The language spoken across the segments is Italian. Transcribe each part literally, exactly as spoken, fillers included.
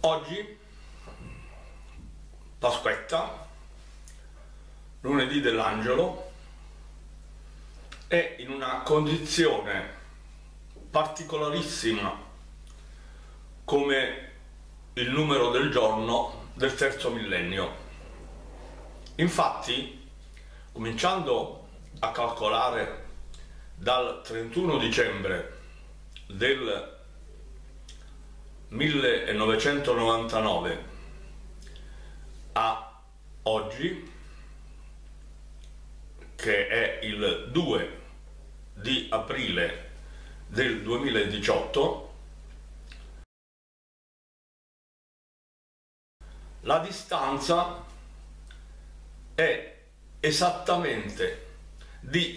Oggi, Pasquetta, lunedì dell'Angelo, è in una condizione particolarissima come il numero del giorno del terzo millennio. Infatti, cominciando a calcolare dal trentuno dicembre del millenovecentonovantanove a oggi, che è il due di aprile del duemiladiciotto, la distanza è esattamente di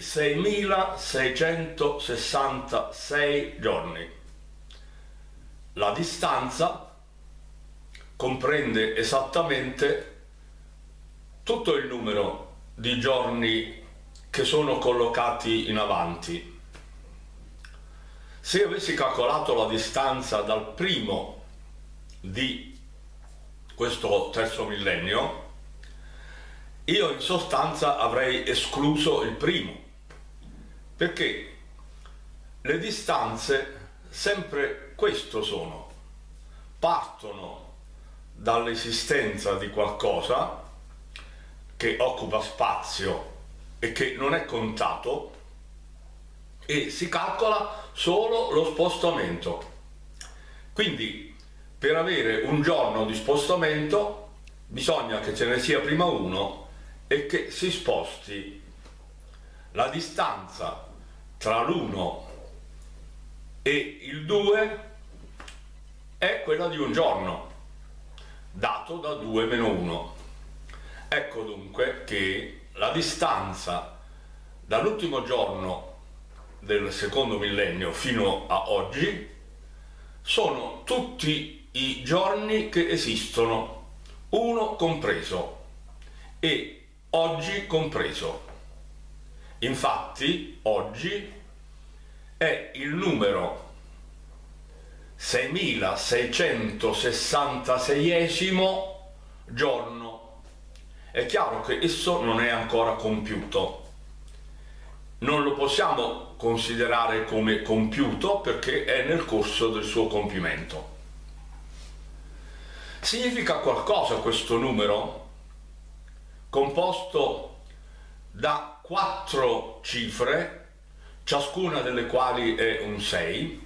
seimilaseicentosessantasei giorni. La distanza comprende esattamente tutto il numero di giorni che sono collocati in avanti. Se avessi calcolato la distanza dal primo di questo terzo millennio, io in sostanza avrei escluso il primo, perché le distanze sempre questo sono: partono dall'esistenza di qualcosa che occupa spazio e che non è contato, e si calcola solo lo spostamento. Quindi per avere un giorno di spostamento bisogna che ce ne sia prima uno e che si sposti. La distanza tra l'uno e il due è quella di un giorno, dato da due meno uno. Ecco dunque che la distanza dall'ultimo giorno del secondo millennio fino a oggi sono tutti i giorni che esistono, uno compreso e oggi compreso. Infatti oggi è il numero seimilaseicentosessantaseiesimo giorno. È chiaro che esso non è ancora compiuto, non lo possiamo considerare come compiuto perché è nel corso del suo compimento. Significa qualcosa questo numero, composto da quattro cifre, ciascuna delle quali è un sei.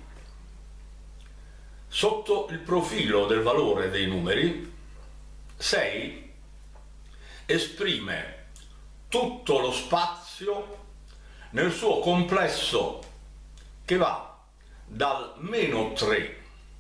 Sotto il profilo del valore dei numeri, sei esprime tutto lo spazio nel suo complesso, che va dal meno tre,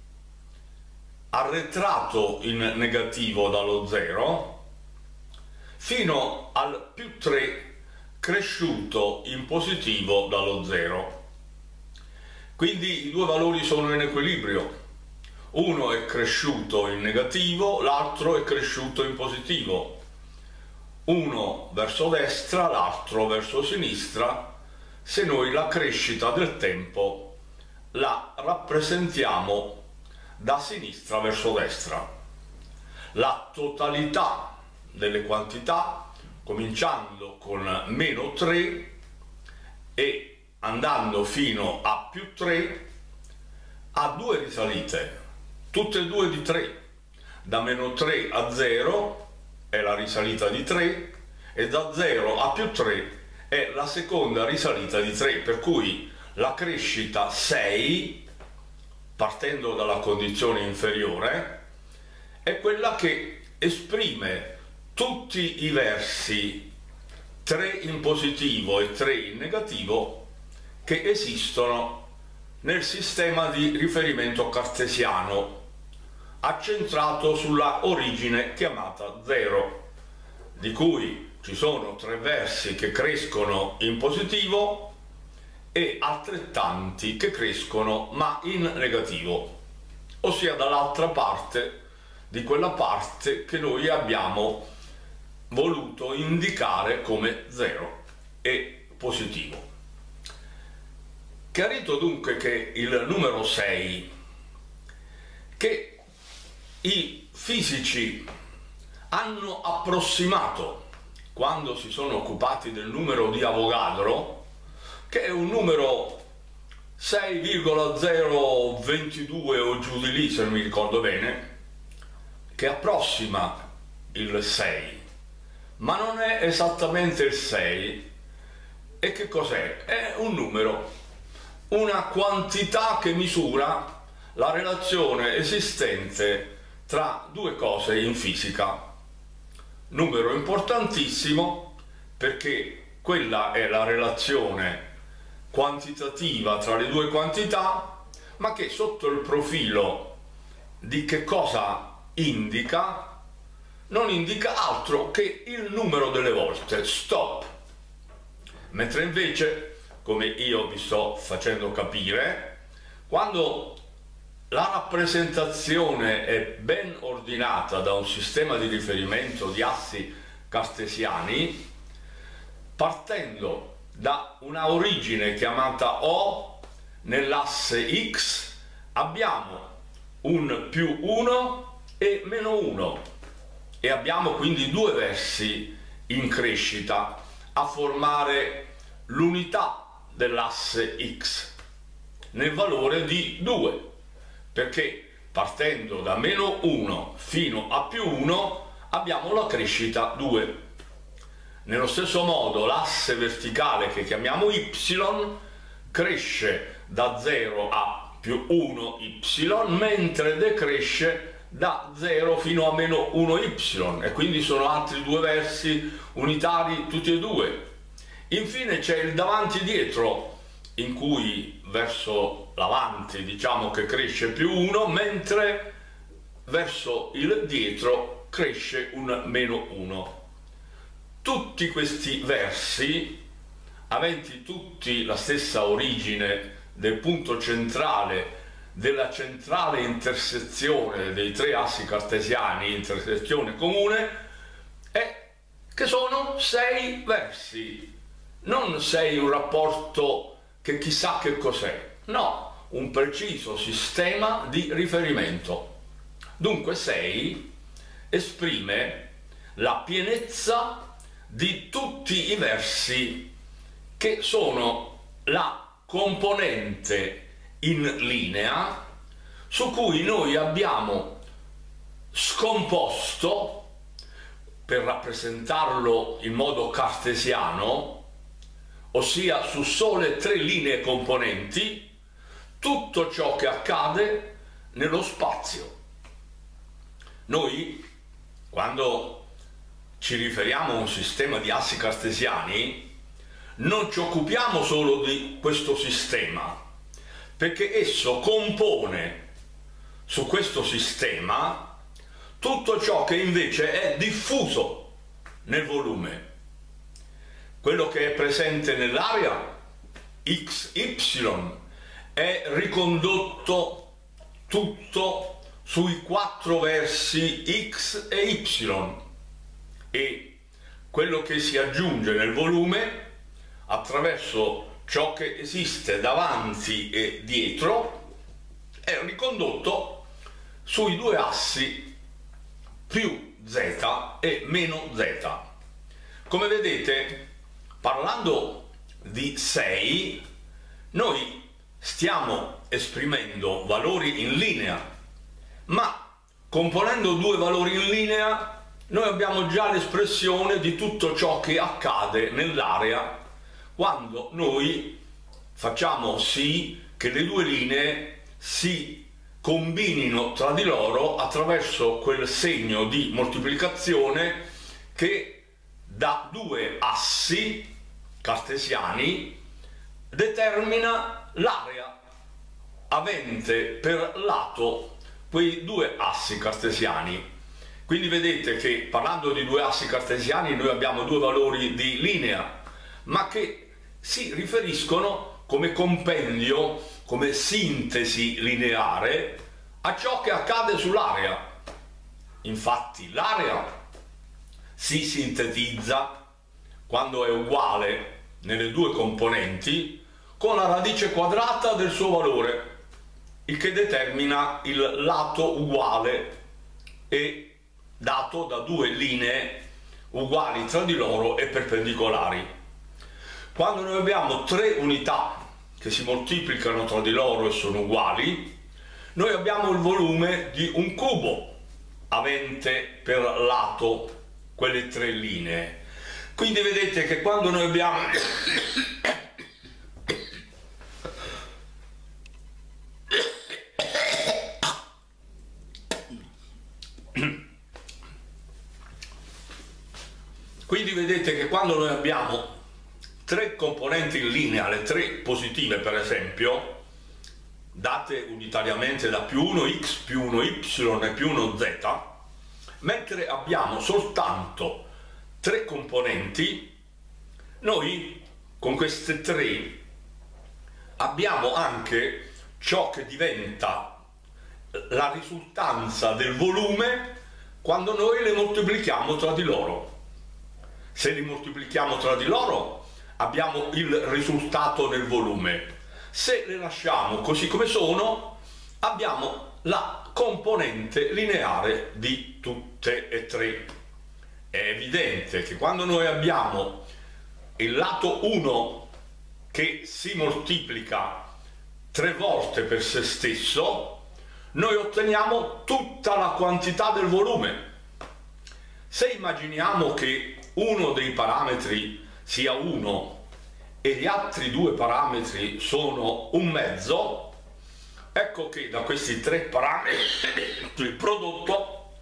arretrato in negativo dallo zero, fino al più tre, cresciuto in positivo dallo zero. Quindi i due valori sono in equilibrio. Uno è cresciuto in negativo, l'altro è cresciuto in positivo. Uno verso destra, l'altro verso sinistra, se noi la crescita del tempo la rappresentiamo da sinistra verso destra. La totalità delle quantità, cominciando con meno tre e andando fino a più tre, ha due risalite, tutte e due di tre. Da meno tre a zero è la risalita di tre e da zero a più tre è la seconda risalita di tre, per cui la crescita sei, partendo dalla condizione inferiore, è quella che esprime tutti i versi tre in positivo e tre in negativo che esistono nel sistema di riferimento cartesiano, accentrato sulla origine chiamata zero, di cui ci sono tre versi che crescono in positivo e altrettanti che crescono ma in negativo, ossia dall'altra parte di quella parte che noi abbiamo voluto indicare come zero e positivo. Chiarito dunque che il numero sei, che i fisici hanno approssimato, quando si sono occupati del numero di Avogadro, che è un numero sei virgola zero ventidue o giù di lì, se non mi ricordo bene, che approssima il sei, ma non è esattamente il sei. E che cos'è? È un numero, una quantità che misura la relazione esistente tra due cose in fisica. Numero importantissimo perché quella è la relazione quantitativa tra le due quantità, ma che sotto il profilo di che cosa indica, non indica altro che il numero delle volte, stop. Mentre invece, come io vi sto facendo capire, quando la rappresentazione è ben ordinata da un sistema di riferimento di assi cartesiani, partendo da una origine chiamata O nell'asse X, abbiamo un più uno e meno uno e abbiamo quindi due versi in crescita a formare l'unità dell'asse X nel valore di due, perché partendo da meno uno fino a più uno abbiamo la crescita due. Nello stesso modo l'asse verticale che chiamiamo Y cresce da zero a più uno Y, mentre decresce da zero fino a meno uno Y, e quindi sono altri due versi unitari tutti e due. Infine c'è il davanti e dietro, in cui verso l'avanti diciamo che cresce più uno, mentre verso il dietro cresce un meno uno. Tutti questi versi, aventi tutti la stessa origine del punto centrale della centrale intersezione dei tre assi cartesiani, intersezione comune, è che sono sei versi, non sei un rapporto che chissà che cos'è, no, un preciso sistema di riferimento. Dunque sei esprime la pienezza di tutti i versi che sono la componente in linea su cui noi abbiamo scomposto, per rappresentarlo in modo cartesiano, ossia su sole tre linee componenti, tutto ciò che accade nello spazio. Noi, quando ci riferiamo a un sistema di assi cartesiani, non ci occupiamo solo di questo sistema, perché esso compone su questo sistema tutto ciò che invece è diffuso nel volume. Quello che è presente nell'area X Y è ricondotto tutto sui quattro versi X e Y, e quello che si aggiunge nel volume attraverso ciò che esiste davanti e dietro è ricondotto sui due assi più z e meno z. Come vedete, parlando di sei, noi stiamo esprimendo valori in linea, ma componendo due valori in linea noi abbiamo già l'espressione di tutto ciò che accade nell'area quando noi facciamo sì che le due linee si combinino tra di loro attraverso quel segno di moltiplicazione che da due assi cartesiani determina l'area avente per lato quei due assi cartesiani. Quindi vedete che parlando di due assi cartesiani noi abbiamo due valori di linea, ma che si riferiscono come compendio, come sintesi lineare a ciò che accade sull'area. Infatti l'area si sintetizza quando è uguale nelle due componenti con la radice quadrata del suo valore, il che determina il lato uguale è dato da due linee uguali tra di loro e perpendicolari. Quando noi abbiamo tre unità che si moltiplicano tra di loro e sono uguali, noi abbiamo il volume di un cubo avente per lato quelle tre linee. Quindi vedete che quando noi abbiamo quindi vedete che quando noi abbiamo tre componenti in linea, le tre positive per esempio, date unitariamente da più uno x più uno y e più uno z, mentre abbiamo soltanto tre componenti, noi con queste tre abbiamo anche ciò che diventa la risultanza del volume quando noi le moltiplichiamo tra di loro. Se li moltiplichiamo tra di loro abbiamo il risultato nel volume. Se le lasciamo così come sono, abbiamo la componente lineare di tutte e tre. È evidente che quando noi abbiamo il lato uno che si moltiplica tre volte per se stesso, noi otteniamo tutta la quantità del volume. Se immaginiamo che uno dei parametri sia uno e gli altri due parametri sono un mezzo, ecco che da questi tre parametri il prodotto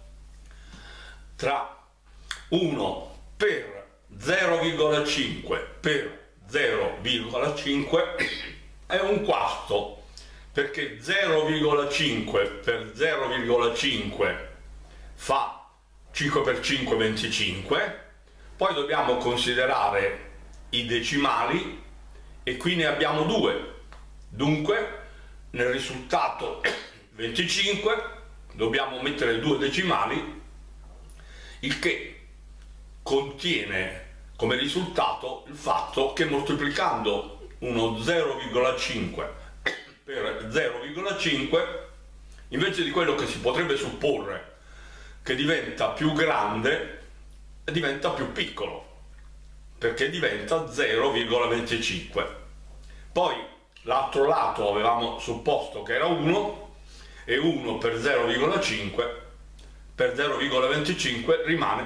tra uno per zero virgola cinque per zero virgola cinque è un quarto, perché zero virgola cinque per zero virgola cinque fa cinque per cinque venticinque. Poi dobbiamo considerare i decimali e qui ne abbiamo due, dunque nel risultato venticinque dobbiamo mettere due decimali, il che contiene come risultato il fatto che moltiplicando uno zero virgola cinque per zero virgola cinque, invece di quello che si potrebbe supporre che diventa più grande, diventa più piccolo, perché diventa zero virgola venticinque. Poi l'altro lato avevamo supposto che era uno, e uno per zero virgola cinque per zero virgola venticinque rimane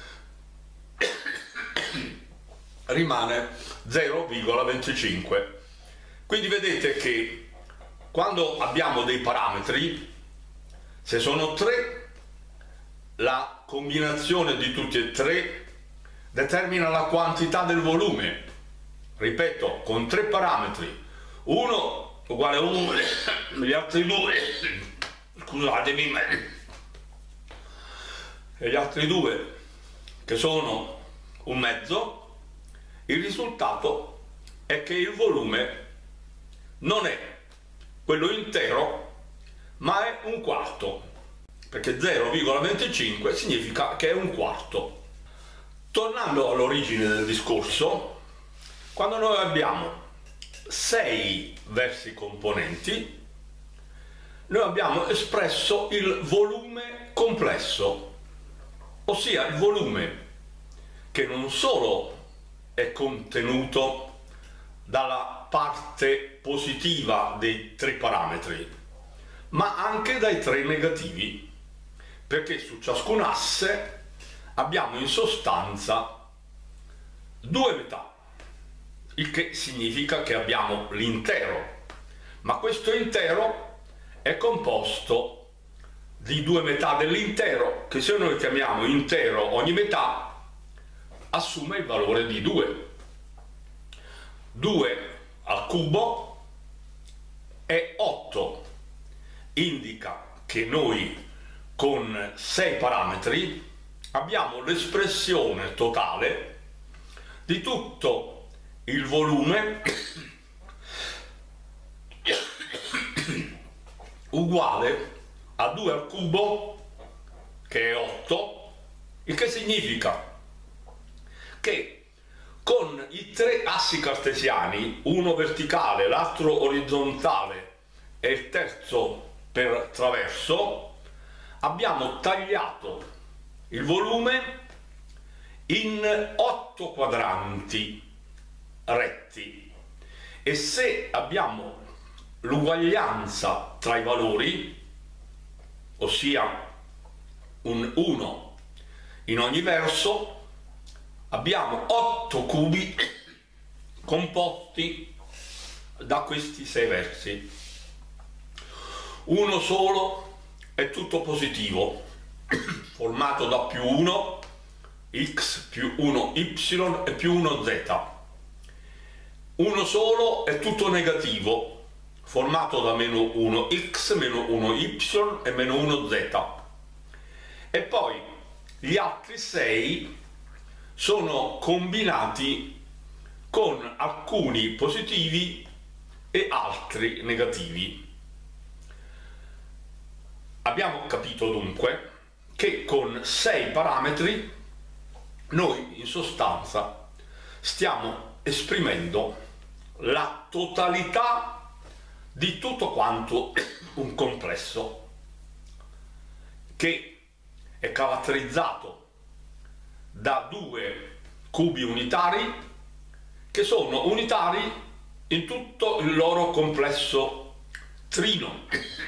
rimane zero virgola venticinque. Quindi vedete che quando abbiamo dei parametri, se sono tre, la combinazione di tutti e tre determina la quantità del volume. Ripeto, con tre parametri, uno uguale a uno, gli altri due, scusatemi, e gli altri due che sono un mezzo, il risultato è che il volume non è quello intero, ma è un quarto, perché zero virgola venticinque significa che è un quarto. Tornando all'origine del discorso, quando noi abbiamo sei versi componenti, noi abbiamo espresso il volume complesso, ossia il volume che non solo è contenuto dalla parte positiva dei tre parametri, ma anche dai tre negativi, perché su ciascun asse abbiamo in sostanza due metà, il che significa che abbiamo l'intero, ma questo intero è composto di due metà dell'intero, che se noi chiamiamo intero ogni metà assume il valore di due. due al cubo è otto, indica che noi con sei parametri abbiamo l'espressione totale di tutto il volume uguale a due al cubo, che è otto, il che significa che con i tre assi cartesiani, uno verticale, l'altro orizzontale e il terzo per traverso, abbiamo tagliato il volume in otto quadranti retti, e se abbiamo l'uguaglianza tra i valori, ossia un uno in ogni verso, abbiamo otto cubi composti da questi sei versi. Uno solo è tutto positivo, formato da più uno x più uno y e più uno z. Uno solo è tutto negativo, formato da meno uno x, meno uno y e meno uno z. E poi gli altri sei sono combinati con alcuni positivi e altri negativi. Abbiamo capito dunque che con sei parametri noi in sostanza stiamo esprimendo la totalità di tutto quanto un complesso, che è caratterizzato da due cubi unitari che sono unitari in tutto il loro complesso trino,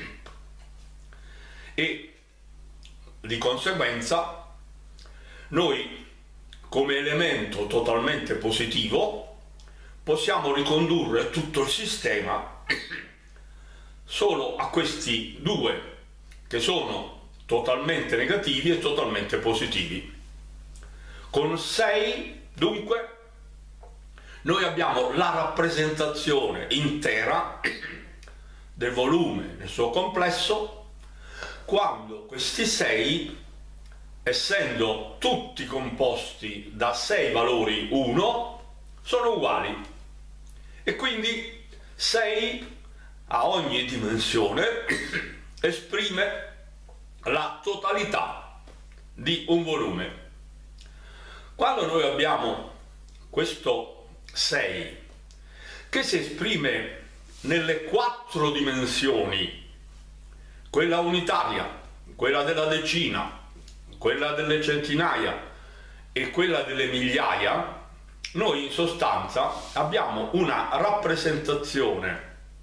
e di conseguenza noi come elemento totalmente positivo possiamo ricondurre tutto il sistema solo a questi due che sono totalmente negativi e totalmente positivi. Con sei dunque noi abbiamo la rappresentazione intera del volume nel suo complesso, quando questi sei, essendo tutti composti da sei valori uno, sono uguali, e quindi sei a ogni dimensione esprime la totalità di un volume. Quando noi abbiamo questo sei che si esprime nelle quattro dimensioni, quella unitaria, quella della decina, quella delle centinaia e quella delle migliaia, noi in sostanza abbiamo una rappresentazione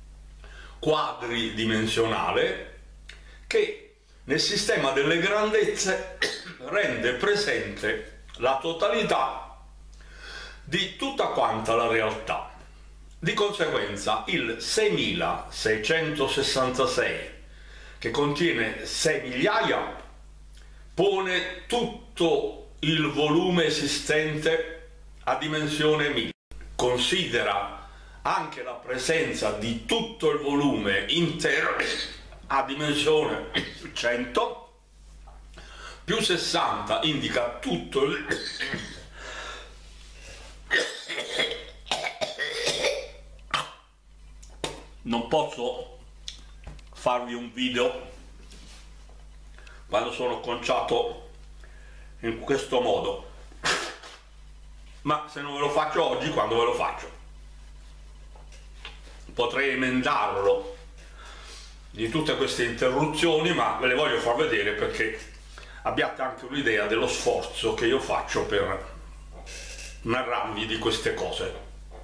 quadridimensionale che nel sistema delle grandezze rende presente la totalità di tutta quanta la realtà. Di conseguenza il seimilaseicentosessantasei, che contiene sei migliaia, pone tutto il volume esistente a dimensione mille. Considera anche la presenza di tutto il volume intero a dimensione cento, più sessanta indica tutto il non posso farvi un video quando sono conciato in questo modo, ma se non ve lo faccio oggi, quando ve lo faccio? Potrei emendarlo di tutte queste interruzioni, ma ve le voglio far vedere perché abbiate anche un'idea dello sforzo che io faccio per narrarvi di queste cose.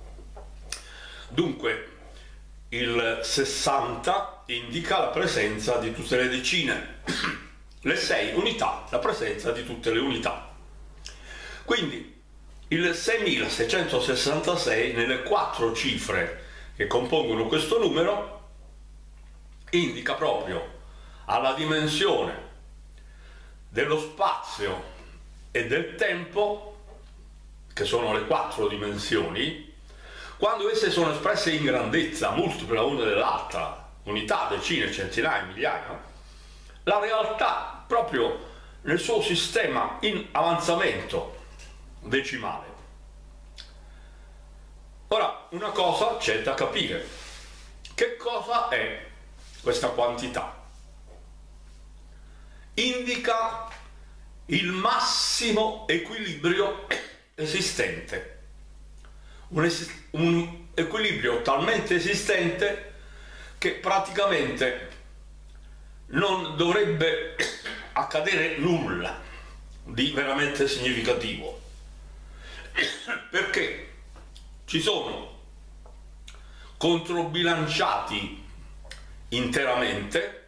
Dunque il sessanta indica la presenza di tutte le decine, le sei unità, la presenza di tutte le unità. Quindi il seimilaseicentosessantasei nelle quattro cifre che compongono questo numero indica proprio alla dimensione dello spazio e del tempo, che sono le quattro dimensioni, quando esse sono espresse in grandezza, multiple l'una dell'altra, unità, decine, centinaia, migliaia, la realtà proprio nel suo sistema in avanzamento decimale. Ora, una cosa c'è da capire: che cosa è questa quantità? Indica il massimo equilibrio esistente, un, es un equilibrio talmente esistente che praticamente non dovrebbe accadere nulla di veramente significativo, perché ci sono controbilanciati interamente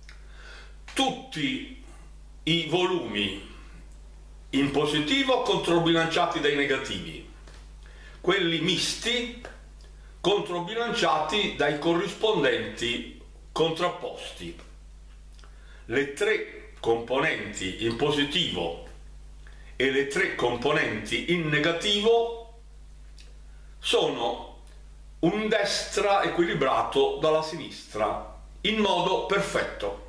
tutti i volumi in positivo controbilanciati dai negativi, quelli misti controbilanciati dai corrispondenti contrapposti. Le tre componenti in positivo e le tre componenti in negativo sono un destra equilibrato dalla sinistra in modo perfetto.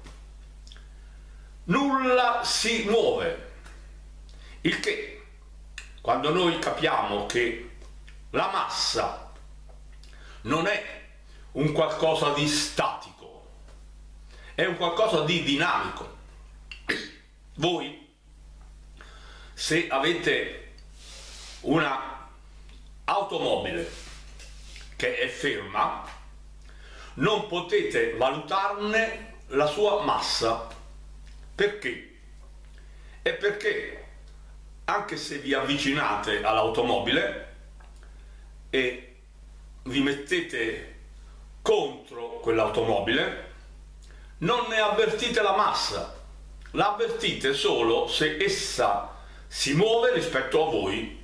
Nulla si muove, il che, quando noi capiamo che la massa non è un qualcosa di statico, è un qualcosa di dinamico. Voi, se avete una automobile che è ferma, non potete valutarne la sua massa. Perché? È perché anche se vi avvicinate all'automobile e vi mettete contro quell'automobile, non ne avvertite la massa, la avvertite solo se essa si muove rispetto a voi.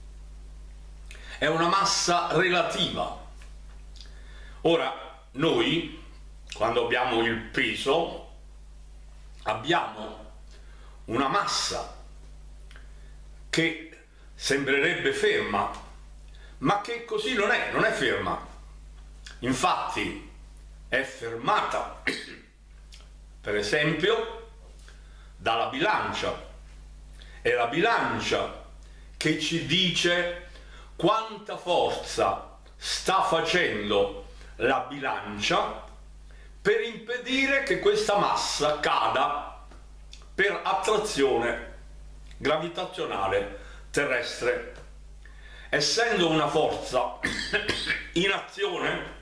È una massa relativa. Ora, noi, quando abbiamo il peso, abbiamo una massa che sembrerebbe ferma, ma che così non è, non è ferma. Infatti è fermata, per esempio, dalla bilancia. È la bilancia che ci dice quanta forza sta facendo la bilancia per impedire che questa massa cada per attrazione gravitazionale terrestre. Essendo una forza in azione,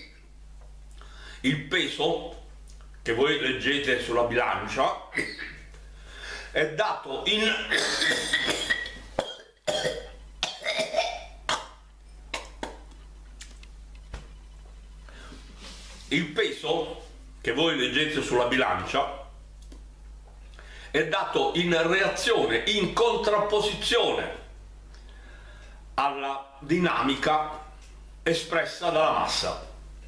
il peso che voi leggete sulla bilancia è dato in il peso che voi leggete sulla bilancia è dato in reazione, in contrapposizione alla dinamica espressa dalla massa.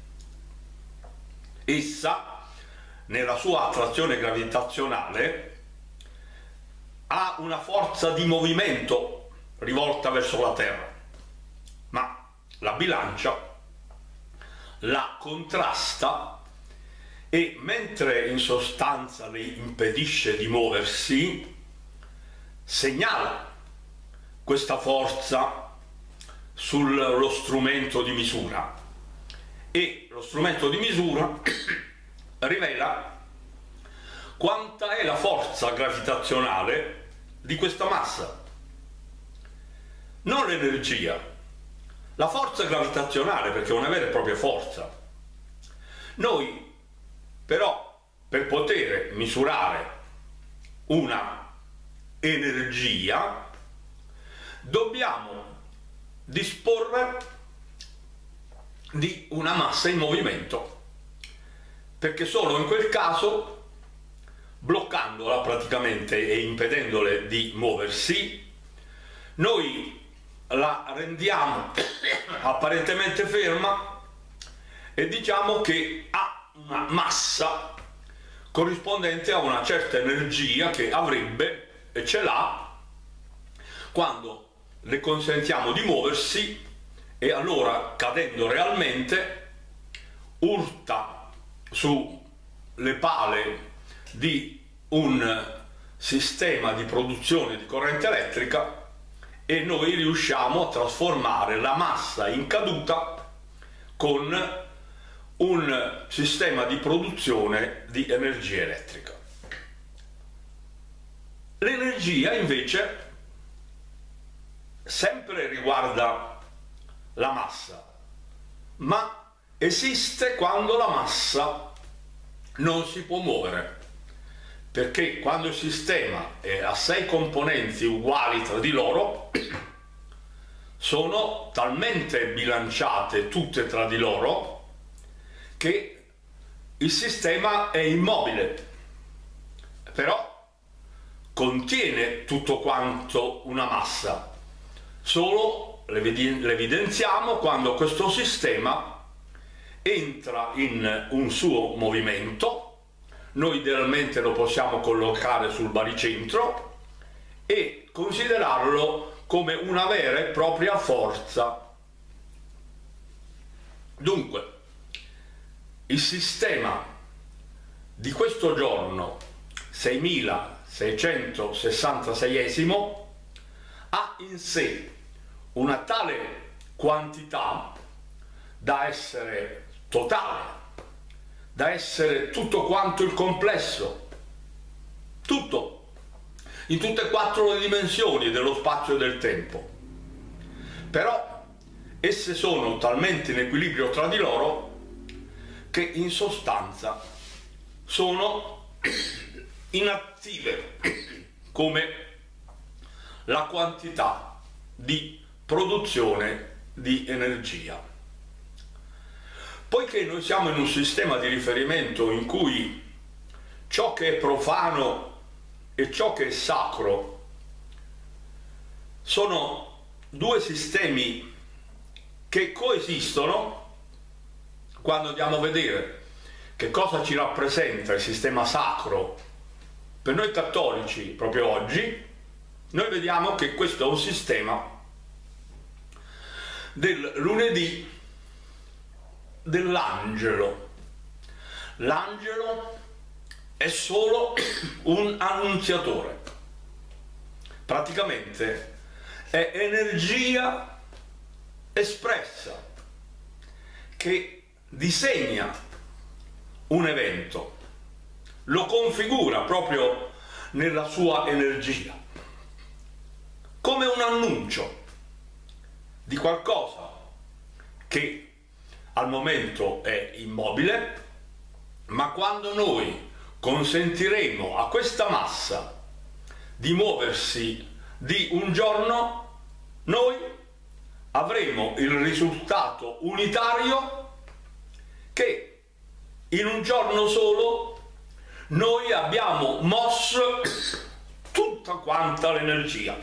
Essa, nella sua attrazione gravitazionale, ha una forza di movimento rivolta verso la Terra, ma la bilancia la contrasta e, mentre in sostanza le impedisce di muoversi, segnala questa forza sullo strumento di misura, e lo strumento di misura rivela quanta è la forza gravitazionale di questa massa, non l'energia, la forza gravitazionale, perché è una vera e propria forza. Noi però, per poter misurare una energia, dobbiamo disporre di una massa in movimento, perché solo in quel caso, bloccandola praticamente e impedendole di muoversi, noi la rendiamo apparentemente ferma e diciamo che ha una massa corrispondente a una certa energia che avrebbe e ce l'ha quando le consentiamo di muoversi, e allora, cadendo realmente, urta sulle pale di un sistema di produzione di corrente elettrica e noi riusciamo a trasformare la massa in caduta con un sistema di produzione di energia elettrica. L'energia invece sempre riguarda la massa, ma esiste quando la massa non si può muovere. perché quando il sistema ha sei componenti uguali tra di loro, sono talmente bilanciate tutte tra di loro che il sistema è immobile, però contiene tutto quanto una massa. Solo l'evidenziamo quando questo sistema entra in un suo movimento. Noi idealmente lo possiamo collocare sul baricentro e considerarlo come una vera e propria forza. Dunque, il sistema di questo giorno seimilaseicentosessantaseiesimo ha in sé una tale quantità da essere totale, da essere tutto quanto il complesso, tutto, in tutte e quattro le dimensioni dello spazio e del tempo. Però esse sono talmente in equilibrio tra di loro che in sostanza sono inattive come la quantità di produzione di energia. Poiché noi siamo in un sistema di riferimento in cui ciò che è profano e ciò che è sacro sono due sistemi che coesistono, quando andiamo a vedere che cosa ci rappresenta il sistema sacro per noi cattolici proprio oggi, noi vediamo che questo è un sistema del lunedì dell'angelo. L'angelo è solo un annunziatore, praticamente è energia espressa che disegna un evento, lo configura proprio nella sua energia, come un annuncio di qualcosa che al momento è immobile, ma quando noi consentiremo a questa massa di muoversi di un giorno, noi avremo il risultato unitario che in un giorno solo noi abbiamo mosso tutta quanta l'energia.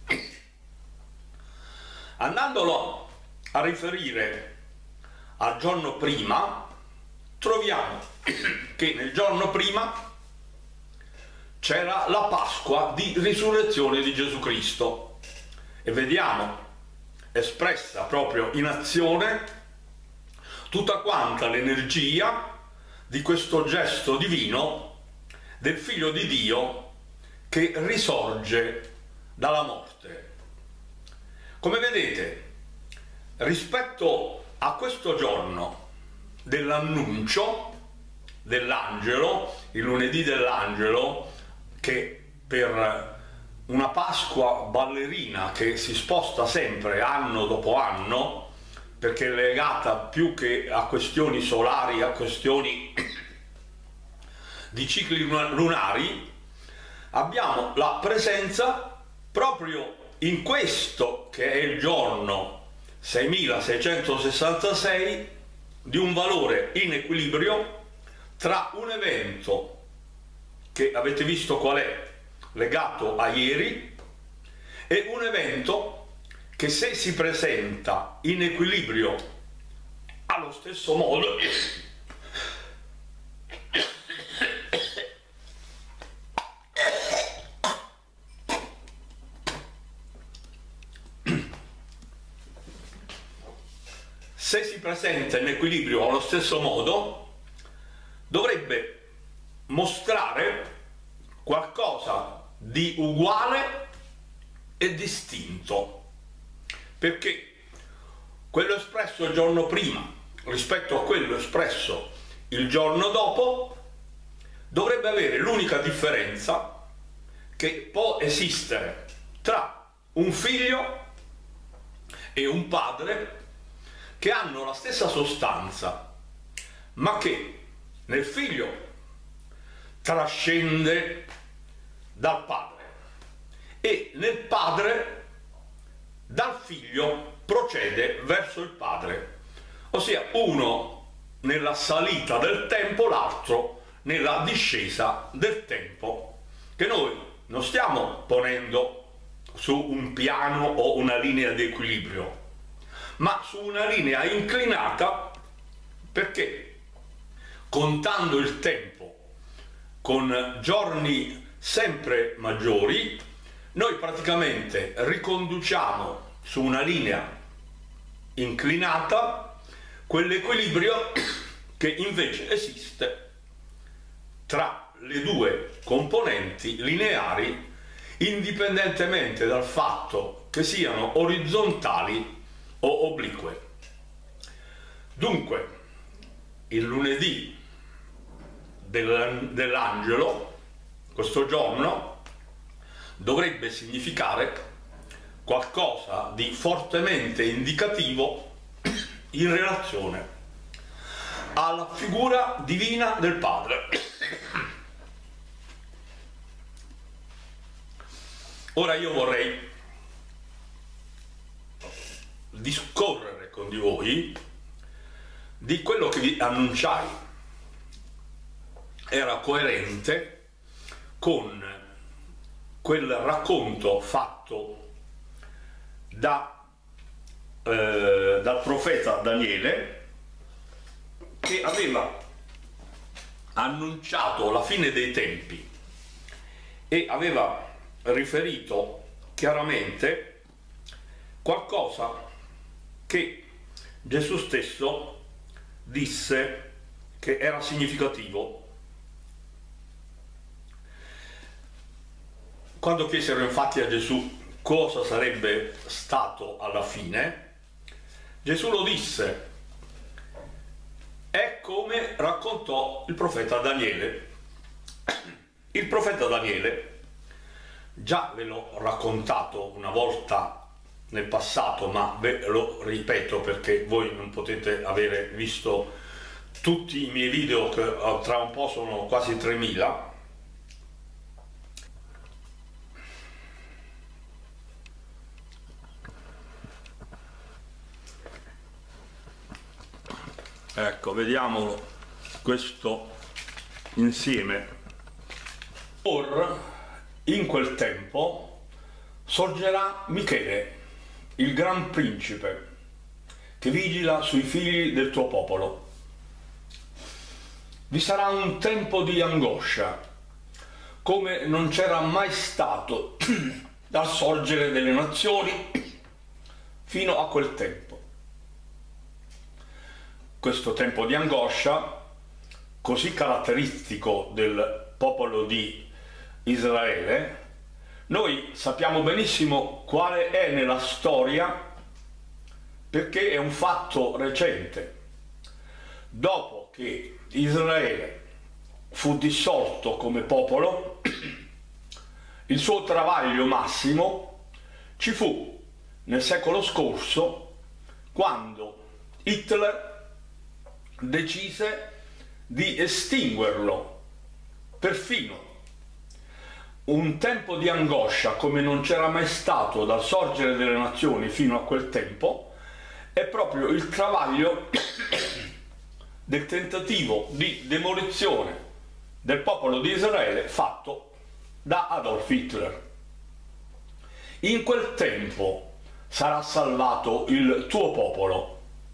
Andandolo a riferire al giorno prima, troviamo che nel giorno prima c'era la Pasqua di risurrezione di Gesù Cristo e vediamo espressa proprio in azione tutta quanta l'energia di questo gesto divino del Figlio di Dio che risorge dalla morte. Come vedete, rispetto a questo giorno dell'annuncio dell'angelo, il lunedì dell'angelo, che per una Pasqua ballerina che si sposta sempre anno dopo anno, perché è legata più che a questioni solari, a questioni di cicli lunari, abbiamo la presenza proprio in questo che è il giorno seimilaseicentosessantasei di un valore in equilibrio tra un evento che avete visto qual è, legato a ieri, e un evento che se si presenta in equilibrio allo stesso modo se si presenta in equilibrio allo stesso modo, dovrebbe mostrare qualcosa di uguale e distinto, perché quello espresso il giorno prima rispetto a quello espresso il giorno dopo dovrebbe avere l'unica differenza che può esistere tra un figlio e un padre che hanno la stessa sostanza, ma che nel figlio trascende dal Padre e nel Padre, dal Figlio, procede verso il Padre, ossia uno nella salita del tempo, l'altro nella discesa del tempo, che noi non stiamo ponendo su un piano o una linea di equilibrio, ma su una linea inclinata, perché contando il tempo con giorni sempre maggiori, noi praticamente riconduciamo su una linea inclinata quell'equilibrio che invece esiste tra le due componenti lineari, indipendentemente dal fatto che siano orizzontali o oblique. Dunque, il lunedì dell'angelo, questo giorno, dovrebbe significare qualcosa di fortemente indicativo in relazione alla figura divina del Padre. Ora io vorrei discorrere con di voi di quello che vi annunciai. Era coerente con quel racconto fatto da, eh, dal profeta Daniele, che aveva annunciato la fine dei tempi e aveva riferito chiaramente qualcosa che Gesù stesso disse che era significativo. Quando chiesero infatti a Gesù cosa sarebbe stato alla fine, Gesù lo disse, è come raccontò il profeta Daniele. Il profeta Daniele, già ve l'ho raccontato una volta nel passato, ma ve lo ripeto perché voi non potete avere visto tutti i miei video, che tra un po' sono quasi tremila. Ecco, vediamolo questo insieme. Or in quel tempo sorgerà Michele, il gran principe, che vigila sui figli del tuo popolo. Vi sarà un tempo di angoscia, come non c'era mai stato dal sorgere delle nazioni fino a quel tempo. Questo tempo di angoscia, così caratteristico del popolo di Israele, noi sappiamo benissimo quale è nella storia, perché è un fatto recente. Dopo che Israele fu dissolto come popolo, il suo travaglio massimo ci fu nel secolo scorso, quando Hitler decise di estinguerlo. Perfino un tempo di angoscia come non c'era mai stato dal sorgere delle nazioni fino a quel tempo è proprio il travaglio del tentativo di demolizione del popolo di Israele fatto da Adolf Hitler. In quel tempo sarà salvato il tuo popolo,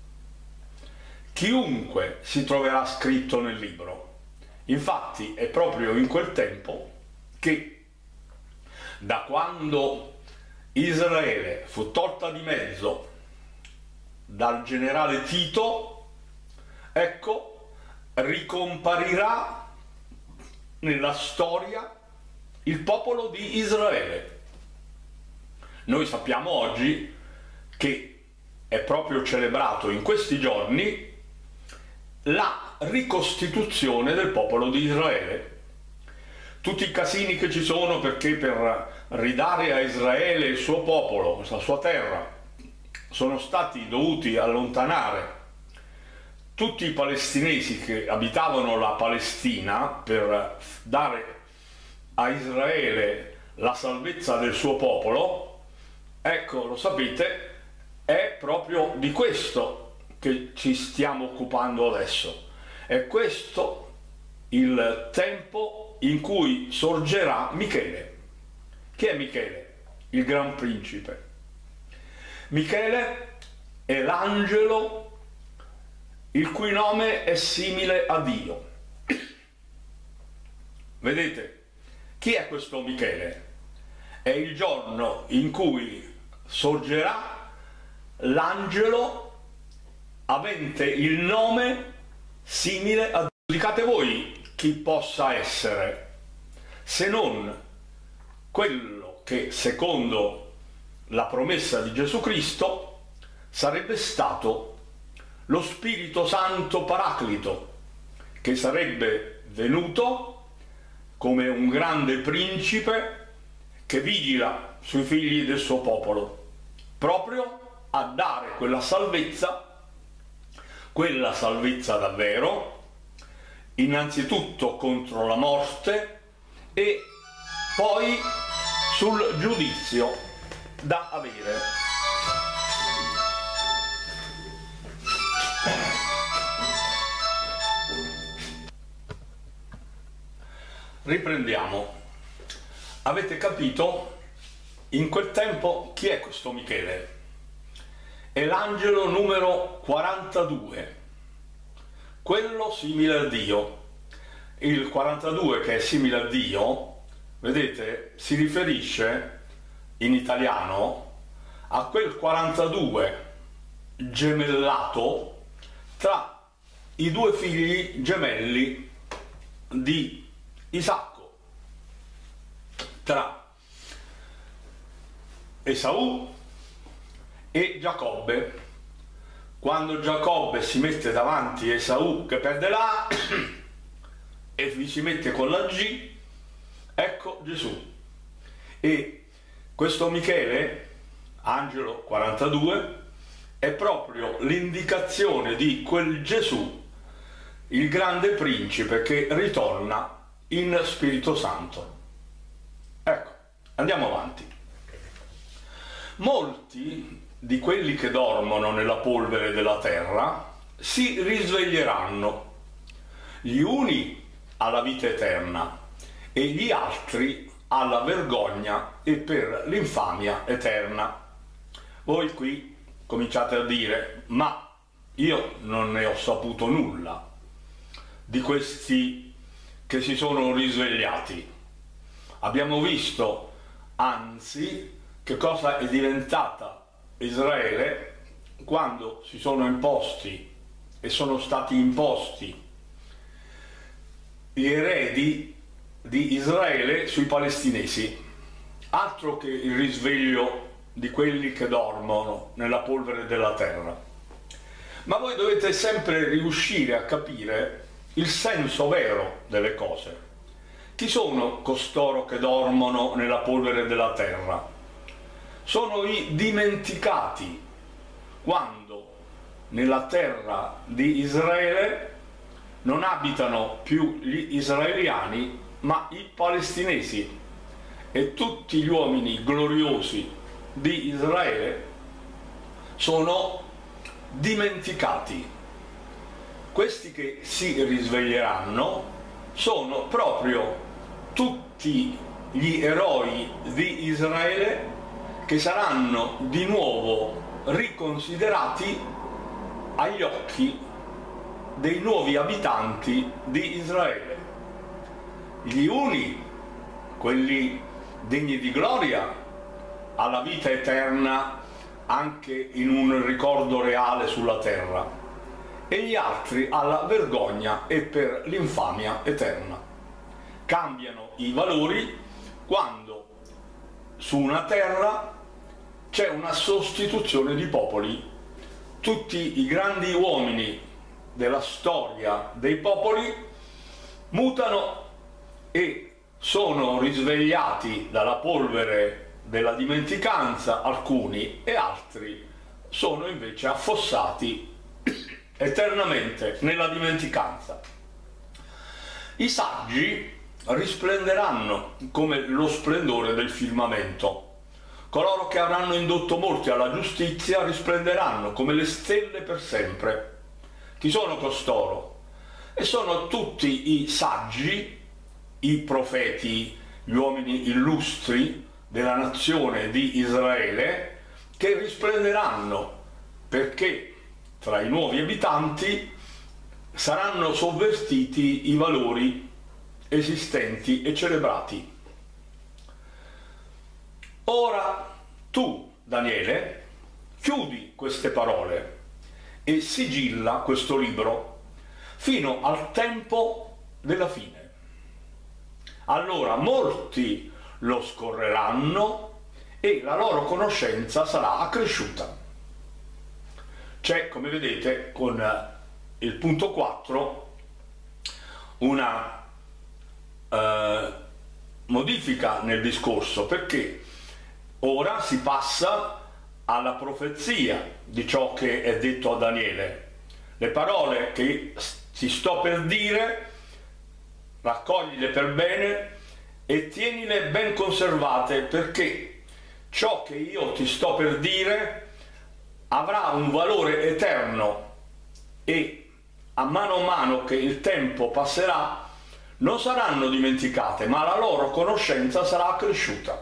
chiunque si troverà scritto nel libro. Infatti è proprio in quel tempo che, da quando Israele fu tolta di mezzo dal generale Tito, ecco, ricomparirà nella storia il popolo di Israele. Noi sappiamo oggi che è proprio celebrato in questi giorni la ricostituzione del popolo di Israele. Tutti i casini che ci sono perché per ridare a Israele il suo popolo, la sua terra, sono stati dovuti allontanare tutti i palestinesi che abitavano la Palestina per dare a Israele la salvezza del suo popolo, ecco, lo sapete, è proprio di questo che ci stiamo occupando adesso. È questo il tempo in cui sorgerà Michele. Chi è Michele? Il Gran Principe. Michele è l'angelo il cui nome è simile a Dio. Vedete, chi è questo Michele? È il giorno in cui sorgerà l'angelo avente il nome simile a Dio. Giudicate voi chi possa essere, se non quello che secondo la promessa di Gesù Cristo sarebbe stato lo Spirito Santo Paraclito, che sarebbe venuto come un grande principe che vigila sui figli del suo popolo, proprio a dare quella salvezza, quella salvezza davvero, innanzitutto contro la morte e poi sul giudizio da avere. Riprendiamo. Avete capito? In quel tempo chi è questo Michele? È l'angelo numero quarantadue, quello simile a Dio. Il quarantadue, che è simile a Dio, vedete, si riferisce in italiano a quel quarantadue gemellato tra i due figli gemelli di Isacco, tra Esaù e Giacobbe. Quando Giacobbe si mette davanti a Esaù che perde la A e vi si mette con la G, ecco Gesù. E questo Michele, angelo quarantadue, è proprio l'indicazione di quel Gesù, il grande principe che ritorna in Spirito Santo. Ecco, andiamo avanti. Molti di quelli che dormono nella polvere della terra si risveglieranno, gli uni alla vita eterna e gli altri alla vergogna e per l'infamia eterna. Voi qui cominciate a dire: ma io non ne ho saputo nulla di questi che si sono risvegliati. Abbiamo visto, anzi, che cosa è diventata Israele quando si sono imposti e sono stati imposti gli eredi di Israele sui palestinesi. Altro che il risveglio di quelli che dormono nella polvere della terra. Ma voi dovete sempre riuscire a capire il senso vero delle cose. Chi sono costoro che dormono nella polvere della terra? Sono i dimenticati, quando nella terra di Israele non abitano più gli israeliani ma i palestinesi, e tutti gli uomini gloriosi di Israele sono dimenticati. Questi che si risveglieranno sono proprio tutti gli eroi di Israele che saranno di nuovo riconsiderati agli occhi dei nuovi abitanti di Israele. Gli uni, quelli degni di gloria, alla vita eterna anche in un ricordo reale sulla terra, e gli altri alla vergogna e per l'infamia eterna. Cambiano i valori quando su una terra c'è una sostituzione di popoli. Tutti i grandi uomini della storia dei popoli mutano e sono risvegliati dalla polvere della dimenticanza alcuni, e altri sono invece affossati eternamente nella dimenticanza. I saggi risplenderanno come lo splendore del firmamento. Coloro che avranno indotto molti alla giustizia risplenderanno come le stelle per sempre. Chi sono costoro? E sono tutti i saggi, i profeti, gli uomini illustri della nazione di Israele, che risplenderanno perché tra i nuovi abitanti saranno sovvertiti i valori esistenti e celebrati. Ora tu, Daniele, chiudi queste parole e sigilla questo libro fino al tempo della fine. Allora molti lo scorreranno e la loro conoscenza sarà accresciuta. C'è, come vedete, con il punto quattro una eh, modifica nel discorso, perché ora si passa alla profezia di ciò che è detto a Daniele. Le parole che ti sto per dire, raccoglile per bene e tienile ben conservate, perché ciò che io ti sto per dire avrà un valore eterno e a mano a mano che il tempo passerà non saranno dimenticate, ma la loro conoscenza sarà accresciuta.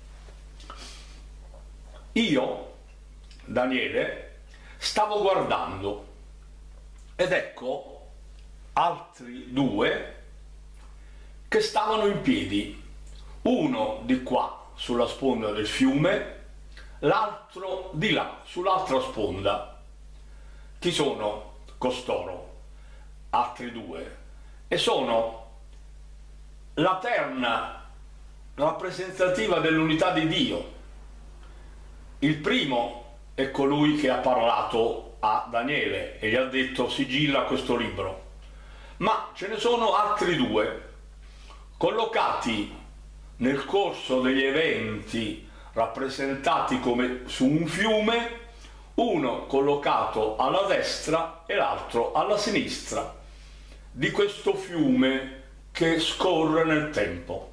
Io, Daniele, stavo guardando ed ecco altri due che stavano in piedi, uno di qua sulla sponda del fiume, l'altro di là sull'altra sponda. Chi sono costoro? Altri due. E sono la terna rappresentativa dell'unità di Dio. Il primo è colui che ha parlato a Daniele e gli ha detto sigilla questo libro, ma ce ne sono altri due collocati nel corso degli eventi rappresentati come su un fiume, uno collocato alla destra e l'altro alla sinistra di questo fiume che scorre nel tempo.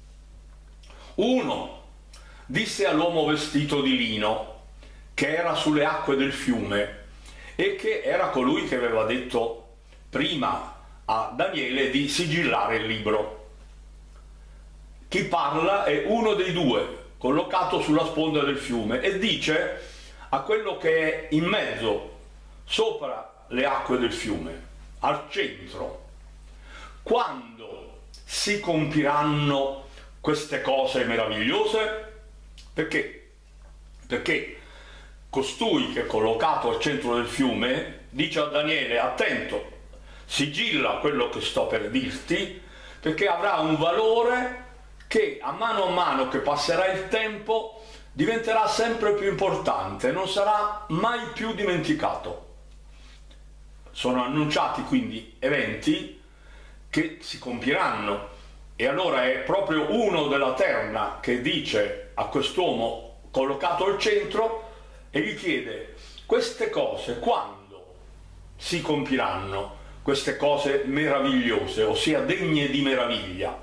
Uno disse all'uomo vestito di lino, che era sulle acque del fiume e che era colui che aveva detto prima a Daniele di sigillare il libro. Chi parla è uno dei due, collocato sulla sponda del fiume, e dice a quello che è in mezzo, sopra le acque del fiume, al centro: quando si compiranno queste cose meravigliose? Perché? Perché costui che è collocato al centro del fiume dice a Daniele: attento, sigilla quello che sto per dirti, perché avrà un valore che a mano a mano che passerà il tempo diventerà sempre più importante, non sarà mai più dimenticato. Sono annunciati quindi eventi che si compiranno, e allora è proprio uno della terna che dice a quest'uomo collocato al centro e gli chiede: queste cose quando si compiranno, queste cose meravigliose, ossia degne di meraviglia?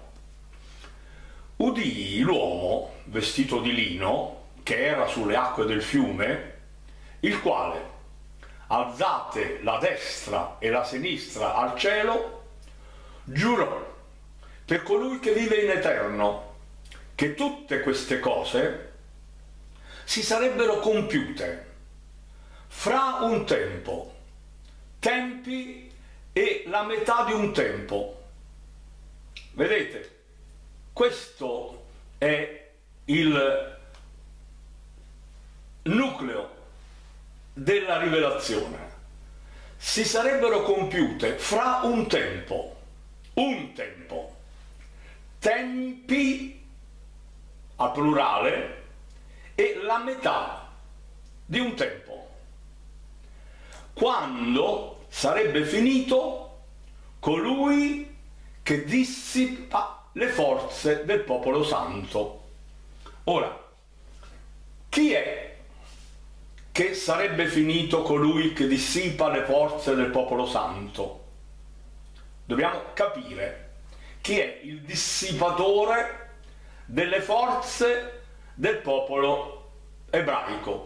Udii l'uomo vestito di lino che era sulle acque del fiume, il quale, alzate la destra e la sinistra al cielo, giurò per colui che vive in eterno che tutte queste cose si sarebbero compiute fra un tempo, tempi e la metà di un tempo. Vedete? Questo è il nucleo della rivelazione. Si sarebbero compiute fra un tempo, un tempo, tempi al plurale e la metà di un tempo, quando sarebbe finito colui che dissipa le forze del popolo santo. Ora, chi è che sarebbe finito colui che dissipa le forze del popolo santo. Dobbiamo capire chi è il dissipatore delle forze del popolo ebraico.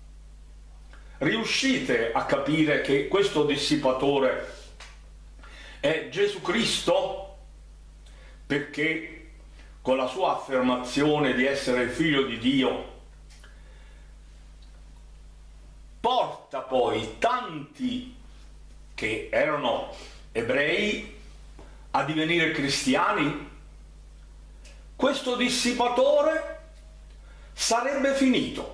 Riuscite a capire che questo dissipatore è Gesù Cristo? Perché con la sua affermazione di essere il figlio di Dio porta poi tanti che erano ebrei a divenire cristiani. Questo dissipatore sarebbe finito.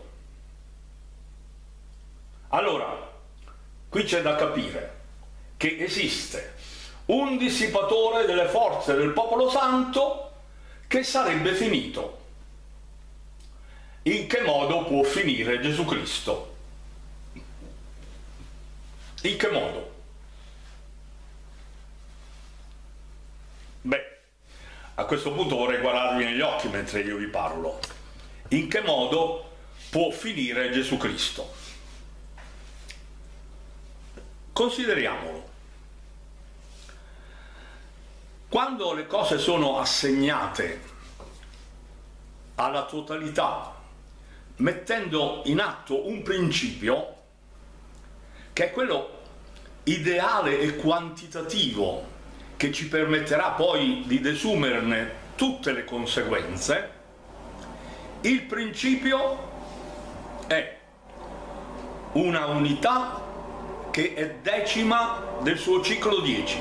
Allora, qui c'è da capire che esiste un dissipatore delle forze del popolo santo che sarebbe finito. In che modo può finire Gesù Cristo? In che modo? Beh, a questo punto vorrei guardarvi negli occhi mentre io vi parlo. In che modo può finire Gesù Cristo? Consideriamolo. Quando le cose sono assegnate alla totalità, mettendo in atto un principio che è quello ideale e quantitativo che ci permetterà poi di desumerne tutte le conseguenze, il principio è una unità che è decima del suo ciclo dieci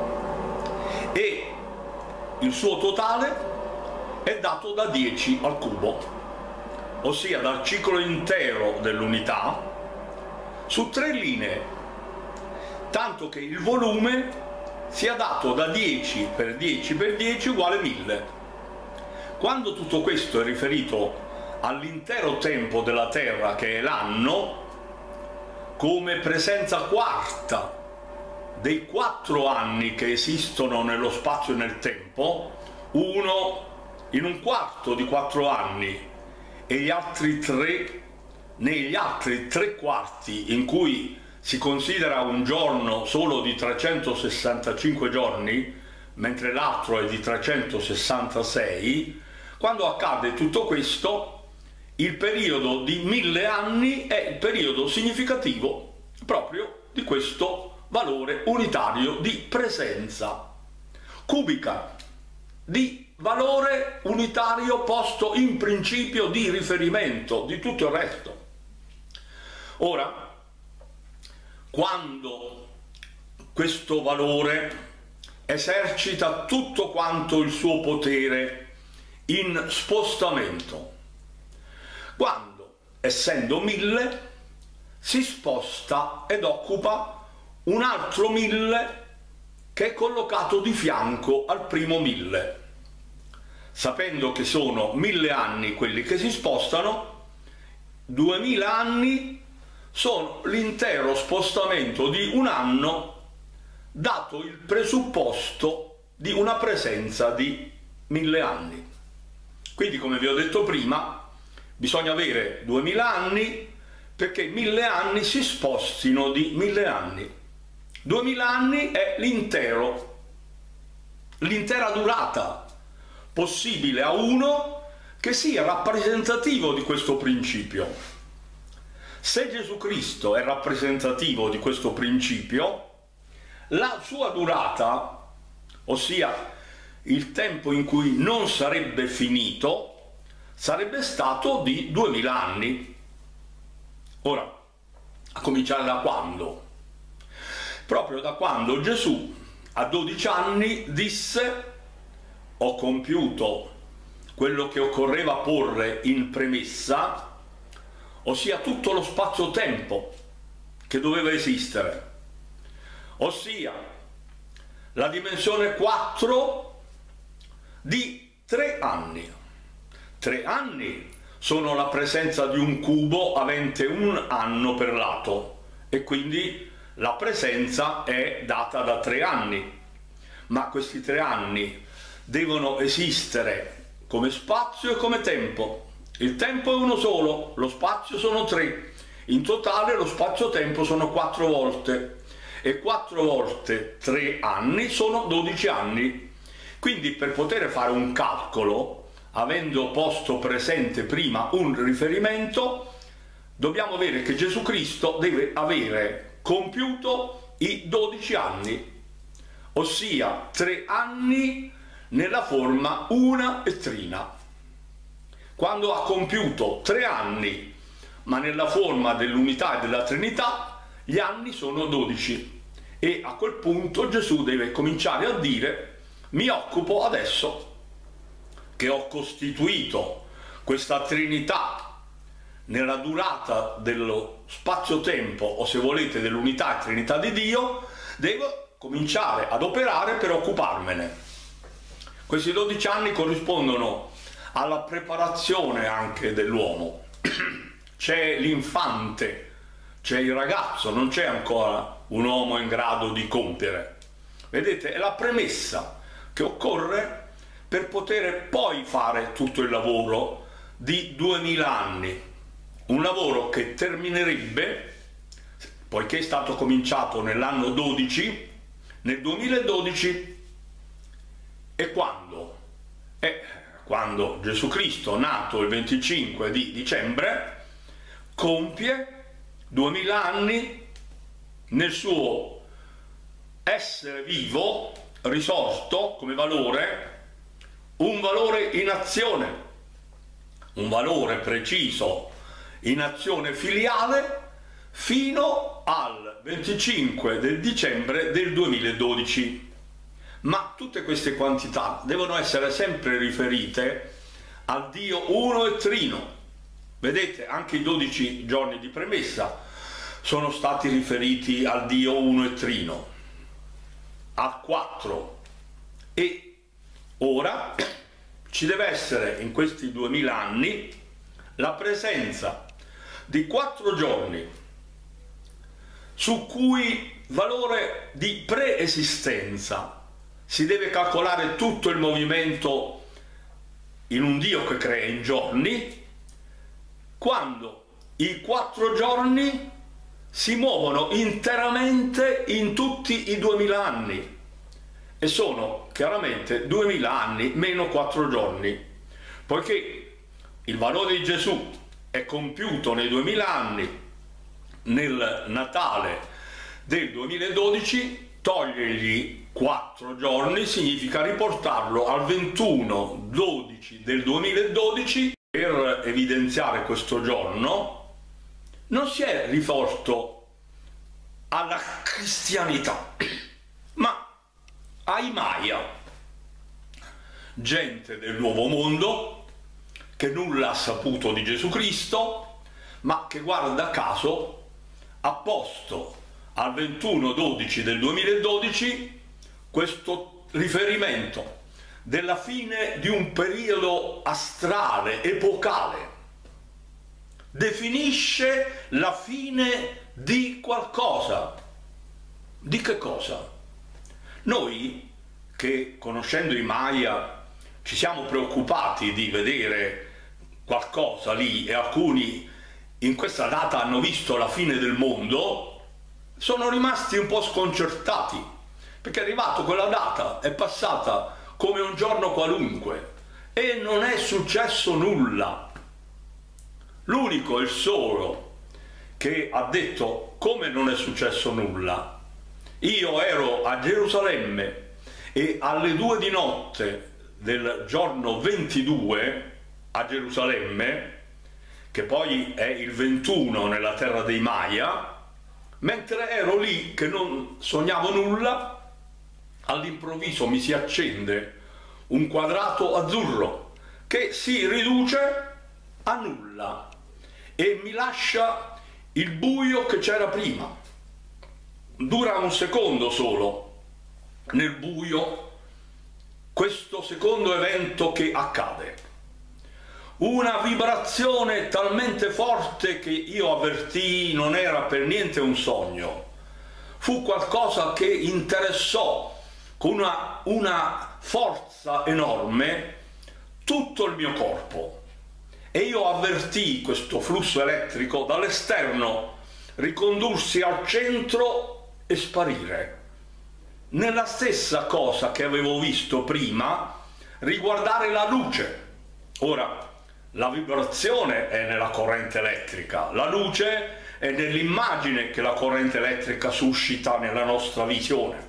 e il suo totale è dato da dieci al cubo, ossia dal ciclo intero dell'unità su tre linee, tanto che il volume sia dato da dieci per dieci per dieci uguale mille. Quando tutto questo è riferito all'intero tempo della Terra, che è l'anno, come presenza quarta dei quattro anni che esistono nello spazio e nel tempo, uno in un quarto di quattro anni e gli altri tre negli altri tre quarti in cui si considera un giorno solo di trecentosessantacinque giorni, mentre l'altro è di trecentosessantasei, quando accade tutto questo, il periodo di mille anni è il periodo significativo proprio di questo valore unitario di presenza cubica, di valore unitario posto in principio di riferimento di tutto il resto. Ora, quando questo valore esercita tutto quanto il suo potere in spostamento, quando, essendo mille, si sposta ed occupa un altro mille che è collocato di fianco al primo mille, sapendo che sono mille anni quelli che si spostano, duemila anni sono l'intero spostamento di un anno, dato il presupposto di una presenza di mille anni. Quindi, come vi ho detto prima, bisogna avere duemila anni perché mille anni si spostino di mille anni. duemila anni è l'intero, l'intera durata possibile a uno che sia rappresentativo di questo principio. Se Gesù Cristo è rappresentativo di questo principio, la sua durata, ossia il tempo in cui non sarebbe finito, sarebbe stato di duemila anni. Ora, a cominciare da quando? Proprio da quando Gesù a dodici anni disse: ho compiuto quello che occorreva porre in premessa, ossia tutto lo spazio-tempo che doveva esistere, ossia la dimensione quattro di tre anni. Tre anni sono la presenza di un cubo avente un anno per lato e quindi la presenza è data da tre anni, ma questi tre anni devono esistere come spazio e come tempo. Il tempo è uno solo, lo spazio sono tre. In totale lo spazio-tempo sono quattro volte, e quattro volte tre anni sono dodici anni. Quindi per poter fare un calcolo, avendo posto presente prima un riferimento, dobbiamo avere che Gesù Cristo deve avere compiuto i dodici anni, ossia tre anni nella forma una e trina. Quando ha compiuto tre anni, ma nella forma dell'unità e della Trinità, gli anni sono dodici. E a quel punto Gesù deve cominciare a dire: mi occupo adesso che ho costituito questa Trinità nella durata dello spazio-tempo, o se volete dell'unità e Trinità di Dio, devo cominciare ad operare per occuparmene. Questi dodici anni corrispondono alla preparazione anche dell'uomo. C'è l'infante, c'è il ragazzo, non c'è ancora un uomo in grado di compiere. Vedete, è la premessa che occorre per poter poi fare tutto il lavoro di duemila anni. Un lavoro che terminerebbe, poiché è stato cominciato nell'anno dodici, nel duemiladodici. E quando? È quando Gesù Cristo, nato il venticinque di dicembre, compie duemila anni nel suo essere vivo, risorto come valore, un valore in azione, un valore preciso in azione filiale, fino al venticinque del dicembre del duemiladodici. Ma tutte queste quantità devono essere sempre riferite al Dio uno e trino. Vedete, anche i dodici giorni di premessa sono stati riferiti al Dio uno e trino, a quattro. E ora ci deve essere in questi duemila anni la presenza di quattro giorni su cui valore di preesistenza si deve calcolare tutto il movimento in un Dio che crea in giorni, quando i quattro giorni si muovono interamente in tutti i duemila anni, e sono chiaramente duemila anni meno quattro giorni, poiché il valore di Gesù è compiuto nei duemila anni, nel Natale del duemiladodici, togliergli quattro giorni significa riportarlo al ventuno dodici del duemiladodici. Per evidenziare questo giorno non si è rivolto alla cristianità, ma ai Maya, gente del Nuovo Mondo che nulla ha saputo di Gesù Cristo, ma che guarda caso ha posto al ventuno dodici del duemiladodici questo riferimento della fine di un periodo astrale, epocale. Definisce la fine di qualcosa. Di che cosa? Noi, che conoscendo i Maya ci siamo preoccupati di vedere qualcosa lì, e alcuni in questa data hanno visto la fine del mondo, sono rimasti un po' sconcertati, perché è arrivato quella data, è passata come un giorno qualunque e non è successo nulla. L'unico e il solo che ha detto come non è successo nulla: io ero a Gerusalemme e alle due di notte del giorno ventidue a Gerusalemme, che poi è il ventuno nella terra dei Maya, mentre ero lì che non sognavo nulla, all'improvviso mi si accende un quadrato azzurro che si riduce a nulla e mi lascia il buio che c'era prima. Dura un secondo solo nel buio questo secondo evento che accade. Una vibrazione talmente forte che io avvertii non era per niente un sogno. Fu qualcosa che interessò con una, una forza enorme tutto il mio corpo, e io avvertii questo flusso elettrico dall'esterno ricondursi al centro e sparire, nella stessa cosa che avevo visto prima riguardare la luce. Ora, la vibrazione è nella corrente elettrica, la luce è nell'immagine che la corrente elettrica suscita nella nostra visione.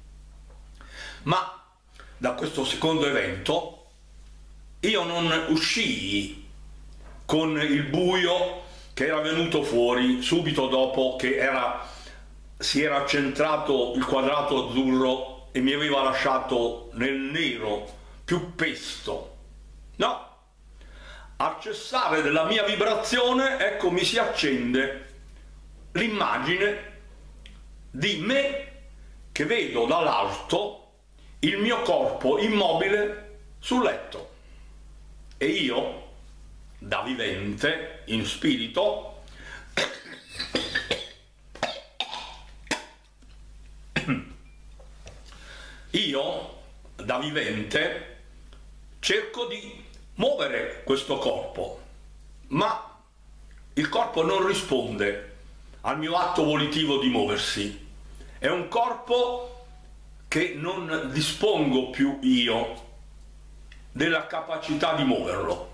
Ma da questo secondo evento io non uscii con il buio che era venuto fuori subito dopo che era, si era centrato il quadrato azzurro e mi aveva lasciato nel nero più pesto. No, al cessare della mia vibrazione, ecco, mi si accende l'immagine di me che vedo dall'alto il mio corpo immobile sul letto e io, da vivente in spirito, io da vivente cerco di muovere questo corpo, ma il corpo non risponde al mio atto volitivo di muoversi. È un corpo che non dispongo più io della capacità di muoverlo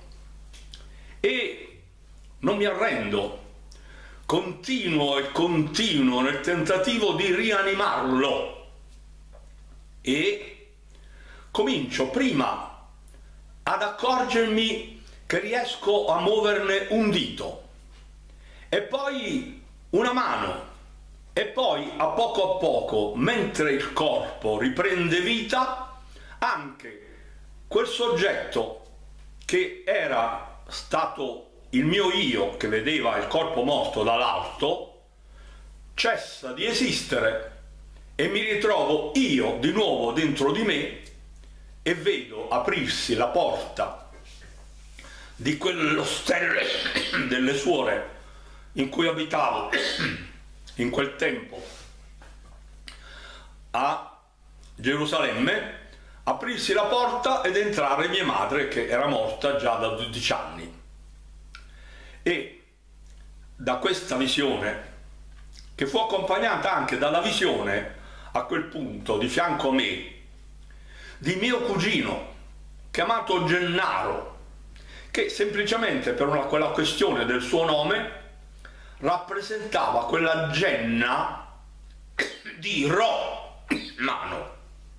e non mi arrendo, continuo e continuo nel tentativo di rianimarlo e comincio prima ad accorgermi che riesco a muoverne un dito e poi una mano e poi a poco a poco, mentre il corpo riprende vita, anche quel soggetto che era stato il mio io che vedeva il corpo morto dall'alto cessa di esistere e mi ritrovo io di nuovo dentro di me e vedo aprirsi la porta di quell'ostello delle suore in cui abitavo in quel tempo a Gerusalemme, aprirsi la porta ed entrare mia madre che era morta già da dodici anni. E da questa visione, che fu accompagnata anche dalla visione a quel punto di fianco a me di mio cugino chiamato Gennaro, che semplicemente per una, quella questione del suo nome rappresentava quella genna di Romano.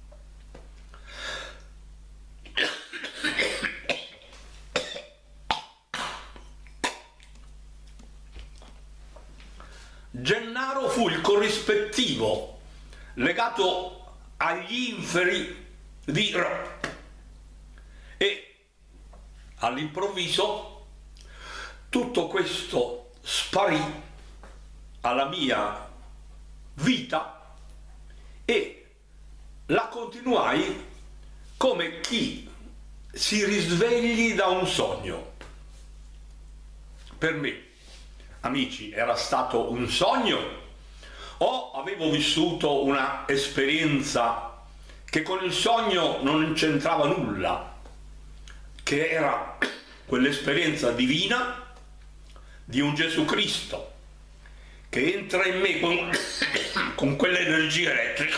Gennaro fu il corrispettivo legato agli inferi di Ro e all'improvviso tutto questo sparì alla mia vita e la continuai come chi si risvegli da un sogno. Per me, amici, era stato un sogno o avevo vissuto una esperienza che con il sogno non c'entrava nulla, che era quell'esperienza divina di un Gesù Cristo che entra in me con, con quell'energia elettrica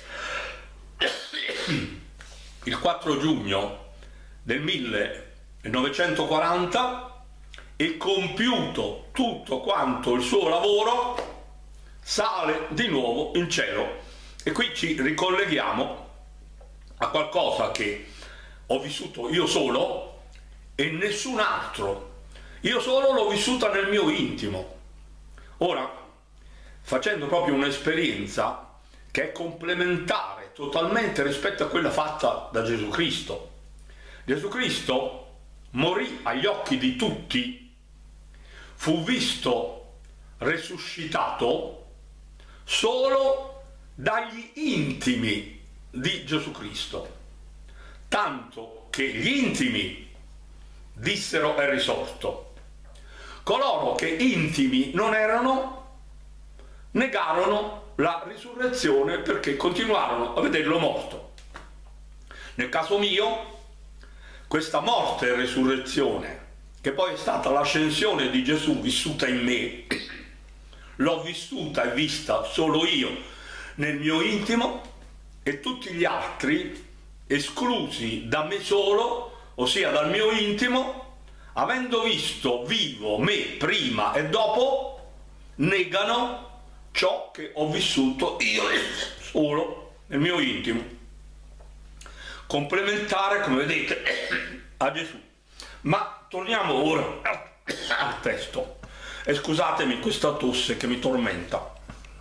il quattro giugno del millenovecentoquaranta e compiuto tutto quanto il suo lavoro sale di nuovo in cielo. E qui ci ricolleghiamo a qualcosa che ho vissuto io solo e nessun altro. Io solo l'ho vissuta nel mio intimo. Ora, facendo proprio un'esperienza che è complementare totalmente rispetto a quella fatta da Gesù Cristo. Gesù Cristo morì agli occhi di tutti, fu visto resuscitato solo dagli intimi di Gesù Cristo, tanto che gli intimi dissero è risorto. Coloro che intimi non erano negarono la risurrezione perché continuarono a vederlo morto. Nel caso mio, questa morte e resurrezione che poi è stata l'ascensione di Gesù vissuta in me, l'ho vissuta e vista solo io nel mio intimo, e tutti gli altri, esclusi da me solo, ossia dal mio intimo, avendo visto vivo me prima e dopo, negano ciò che ho vissuto io solo nel mio intimo, complementare, come vedete, a Gesù. Ma torniamo ora al testo, e scusatemi questa tosse che mi tormenta.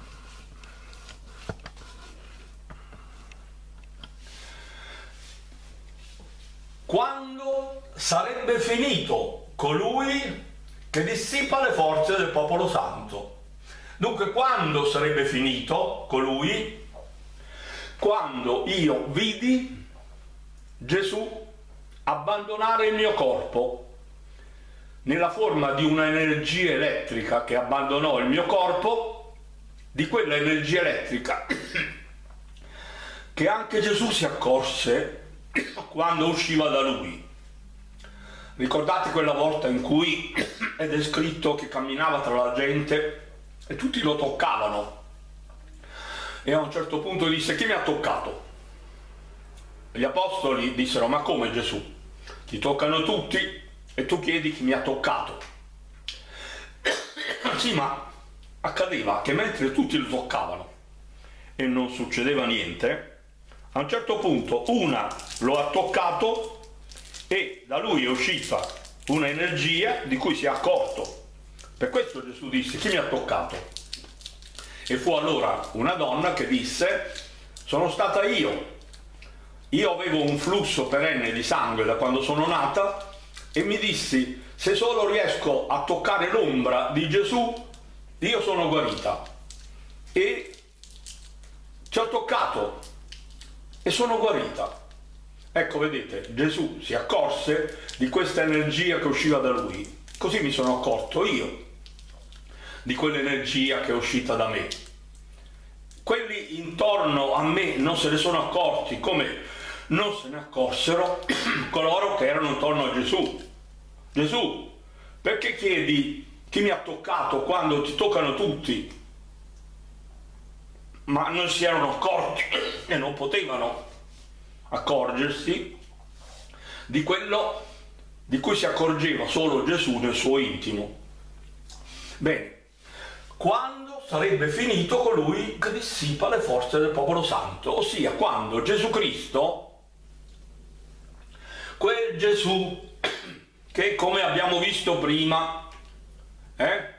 Quando sarebbe finito colui che dissipa le forze del popolo santo? Dunque, quando sarebbe finito colui? Quando io vidi Gesù abbandonare il mio corpo nella forma di un'energia elettrica che abbandonò il mio corpo, di quella energia elettrica che anche Gesù si accorse quando usciva da lui. Ricordate quella volta in cui è descritto che camminava tra la gente e tutti lo toccavano, e a un certo punto disse: chi mi ha toccato? Gli apostoli dissero: ma come, Gesù? Ti toccano tutti e tu chiedi chi mi ha toccato? Sì, ma accadeva che mentre tutti lo toccavano e non succedeva niente, a un certo punto una lo ha toccato e da lui è uscita un'energia di cui si è accorto. Per questo Gesù disse: chi mi ha toccato? E fu allora una donna che disse: sono stata io. Io avevo un flusso perenne di sangue da quando sono nata e mi dissi: se solo riesco a toccare l'ombra di Gesù, io sono guarita. E ci ho toccato e sono guarita. Ecco, vedete, Gesù si accorse di questa energia che usciva da lui. Così mi sono accorto io di quell'energia che è uscita da me. Quelli intorno a me non se ne sono accorti, come non se ne accorsero coloro che erano intorno a Gesù. Gesù, perché chiedi chi mi ha toccato quando ti toccano tutti? Ma non si erano accorti e non potevano accorgersi di quello di cui si accorgeva solo Gesù nel suo intimo. Bene, quando sarebbe finito colui che dissipa le forze del popolo santo, ossia quando Gesù Cristo, quel Gesù che, come abbiamo visto prima, eh,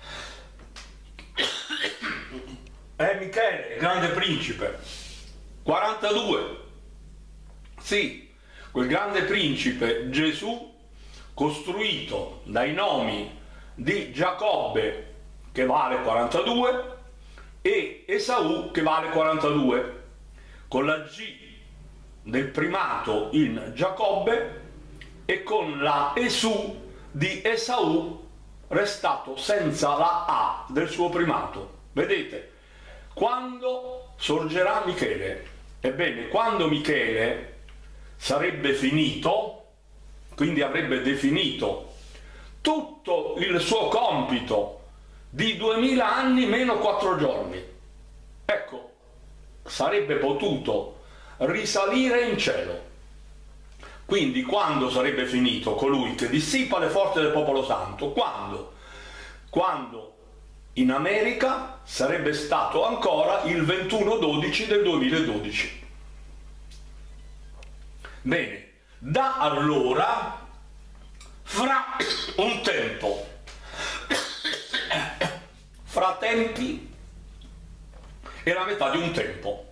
è Michele, il grande principe, quarantadue, sì, quel grande principe Gesù, costruito dai nomi di Giacobbe, che vale quarantadue, e Esaù, che vale quarantadue, con la G del primato in Giacobbe e con la Esù di Esaù restato senza la A del suo primato. Vedete? Quando sorgerà Michele? Ebbene, quando Michele sarebbe finito, quindi avrebbe definito tutto il suo compito di duemila anni meno quattro giorni, ecco, sarebbe potuto risalire in cielo. Quindi quando sarebbe finito colui che dissipa le forze del popolo santo? Quando? Quando in America sarebbe stato ancora il ventuno dodici del duemiladodici. Bene, da allora, fra un tempo, fra tempi e la metà di un tempo.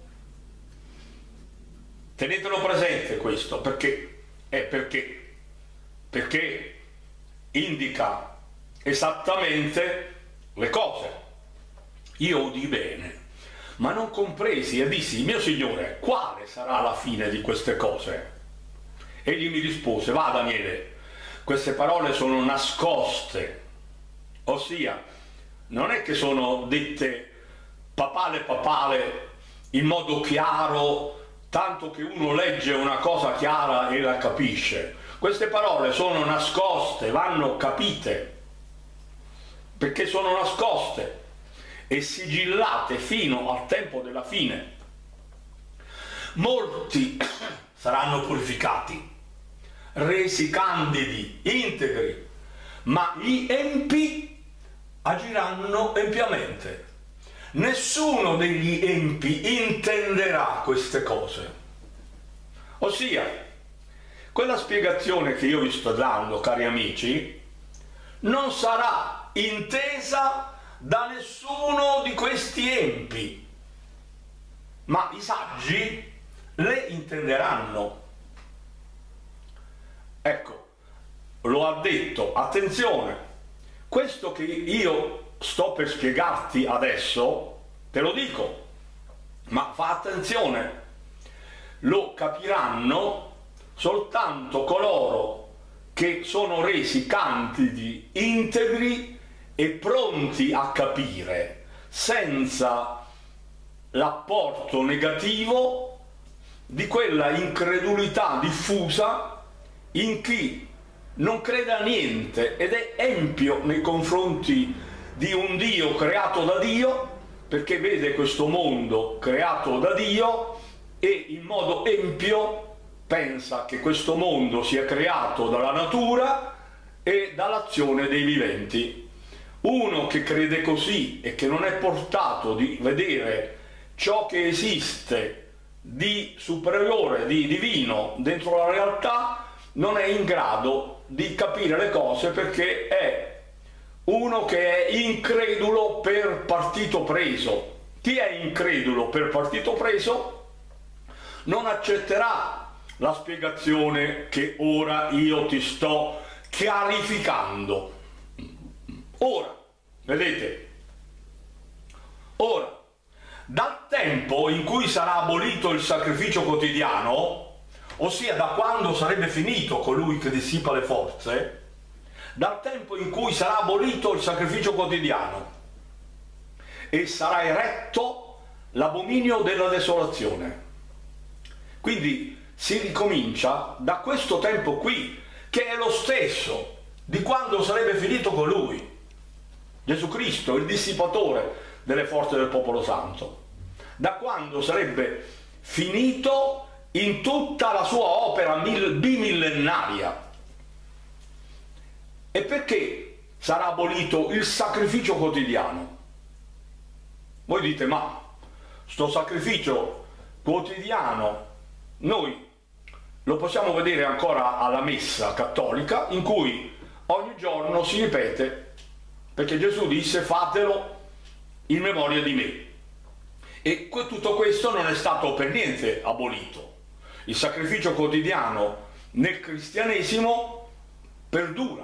Tenetelo presente questo, perché è perché perché indica esattamente le cose. Io udì bene, ma non compresi, e dissi: mio Signore, quale sarà la fine di queste cose? Egli mi rispose: va, Daniele, queste parole sono nascoste, ossia non è che sono dette papale papale in modo chiaro, tanto che uno legge una cosa chiara e la capisce. Queste parole sono nascoste, vanno capite, perché sono nascoste e sigillate fino al tempo della fine. Molti saranno purificati, resi candidi, integri, ma gli empi agiranno empiamente. Nessuno degli empi intenderà queste cose. Ossia, quella spiegazione che io vi sto dando, cari amici, non sarà intesa da nessuno di questi empi, ma i saggi le intenderanno. Ecco, lo ha detto, attenzione, questo che io sto per spiegarti adesso, te lo dico, ma fa attenzione, lo capiranno soltanto coloro che sono resi candidi, integri e pronti a capire, senza l'apporto negativo di quella incredulità diffusa in chi non crede a niente ed è empio nei confronti di un Dio creato da Dio, perché vede questo mondo creato da Dio e in modo empio pensa che questo mondo sia creato dalla natura e dall'azione dei viventi. Uno che crede così e che non è portato di vedere ciò che esiste di superiore, di divino dentro la realtà, non è in grado di capire le cose, perché è uno che è incredulo per partito preso. Chi è incredulo per partito preso non accetterà la spiegazione che ora io ti sto chiarificando. Ora, vedete, ora, dal tempo in cui sarà abolito il sacrificio quotidiano, ossia da quando sarebbe finito colui che dissipa le forze, dal tempo in cui sarà abolito il sacrificio quotidiano e sarà eretto l'abominio della desolazione. Quindi si ricomincia da questo tempo qui, che è lo stesso di quando sarebbe finito colui, Gesù Cristo, il dissipatore delle forze del popolo santo, da quando sarebbe finito in tutta la sua opera bimillenaria. E perché sarà abolito il sacrificio quotidiano? Voi dite, ma sto sacrificio quotidiano noi lo possiamo vedere ancora alla messa cattolica, in cui ogni giorno si ripete, perché Gesù disse fatelo in memoria di me. E tutto questo non è stato per niente abolito. Il sacrificio quotidiano nel cristianesimo perdura,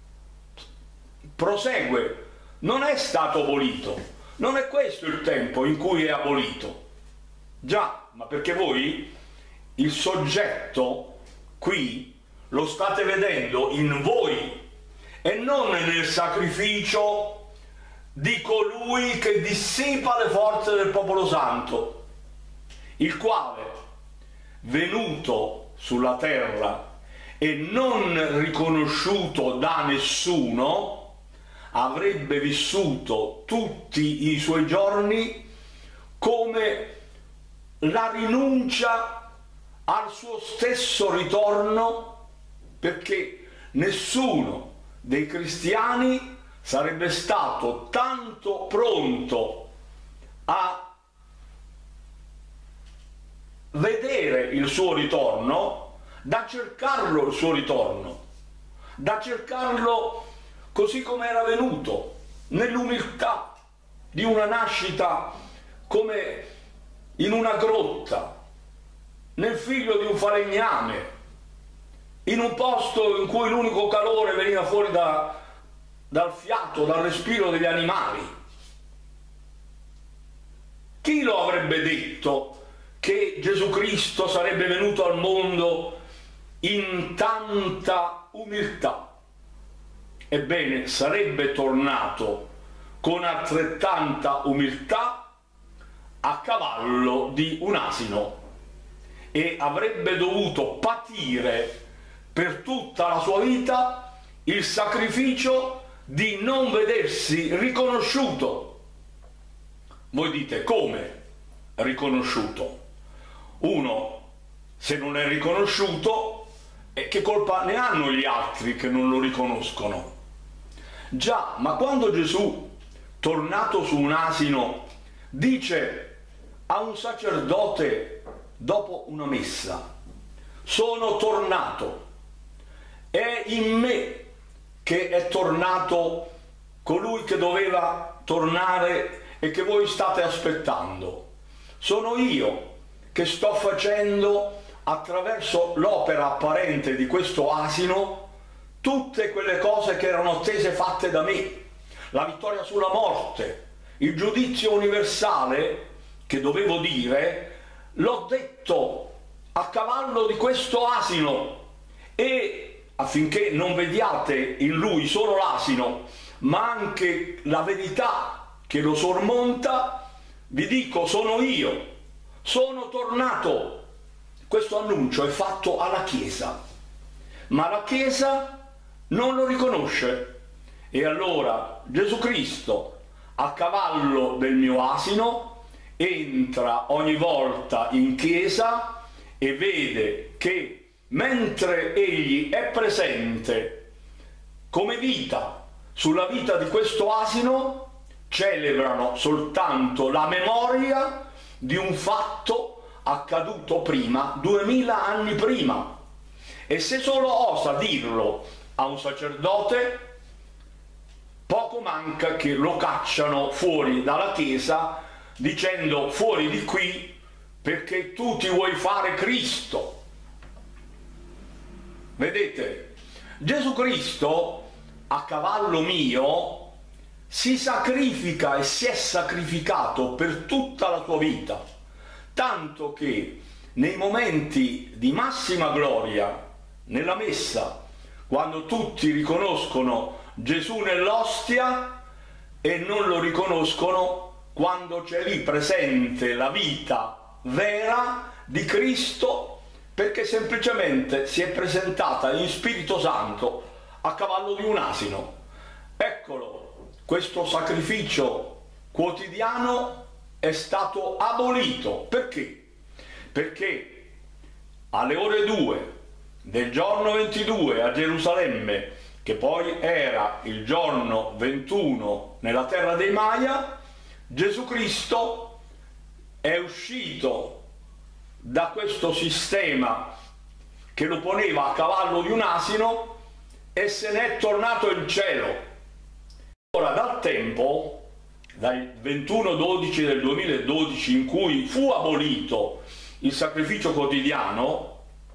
prosegue, non è stato abolito. Non è questo il tempo in cui è abolito. Già, ma perché voi il soggetto qui lo state vedendo in voi e non nel sacrificio di colui che dissipa le forze del popolo santo, il quale, venuto sulla terra e non riconosciuto da nessuno, avrebbe vissuto tutti i suoi giorni come la rinuncia al suo stesso ritorno, perché nessuno dei cristiani sarebbe stato tanto pronto a vedere il suo ritorno da cercarlo il suo ritorno, da cercarlo così come era venuto, nell'umiltà di una nascita come in una grotta, nel figlio di un falegname, in un posto in cui l'unico calore veniva fuori da, dal fiato, dal respiro degli animali. Chi lo avrebbe detto che Gesù Cristo sarebbe venuto al mondo in tanta umiltà? Ebbene, sarebbe tornato con altrettanta umiltà a cavallo di un asino e avrebbe dovuto patire per tutta la sua vita il sacrificio di non vedersi riconosciuto. Voi dite, come riconosciuto? Uno, se non è riconosciuto, e che colpa ne hanno gli altri che non lo riconoscono? Già, ma quando Gesù, tornato su un asino, dice a un sacerdote dopo una messa: sono tornato, è in me che è tornato colui che doveva tornare e che voi state aspettando. Sono io che sto facendo, attraverso l'opera apparente di questo asino, tutte quelle cose che erano attese fatte da me. La vittoria sulla morte, il giudizio universale che dovevo dire, l'ho detto a cavallo di questo asino, e affinché non vediate in lui solo l'asino, ma anche la verità che lo sormonta, vi dico, sono io, sono tornato. Questo annuncio è fatto alla Chiesa, ma la Chiesa non lo riconosce. E allora Gesù Cristo, a cavallo del mio asino, entra ogni volta in chiesa e vede che mentre egli è presente come vita sulla vita di questo asino, celebrano soltanto la memoria di un fatto accaduto prima, duemila anni prima. E se solo osa dirlo a un sacerdote, poco manca che lo cacciano fuori dalla chiesa dicendo: fuori di qui, perché tu ti vuoi fare Cristo. Vedete, Gesù Cristo, a cavallo mio, si sacrifica e si è sacrificato per tutta la sua vita, tanto che nei momenti di massima gloria, nella messa, quando tutti riconoscono Gesù nell'ostia e non lo riconoscono quando c'è lì presente la vita vera di Cristo, perché semplicemente si è presentata in Spirito Santo a cavallo di un asino. Eccolo, questo sacrificio quotidiano è stato abolito. Perché? Perché alle ore due del giorno ventidue a Gerusalemme, che poi era il giorno ventuno nella terra dei Maya, Gesù Cristo è uscito da questo sistema che lo poneva a cavallo di un asino e se n'è tornato in cielo. Ora, dal tempo, dal ventuno dodici del duemiladodici, in cui fu abolito il sacrificio quotidiano,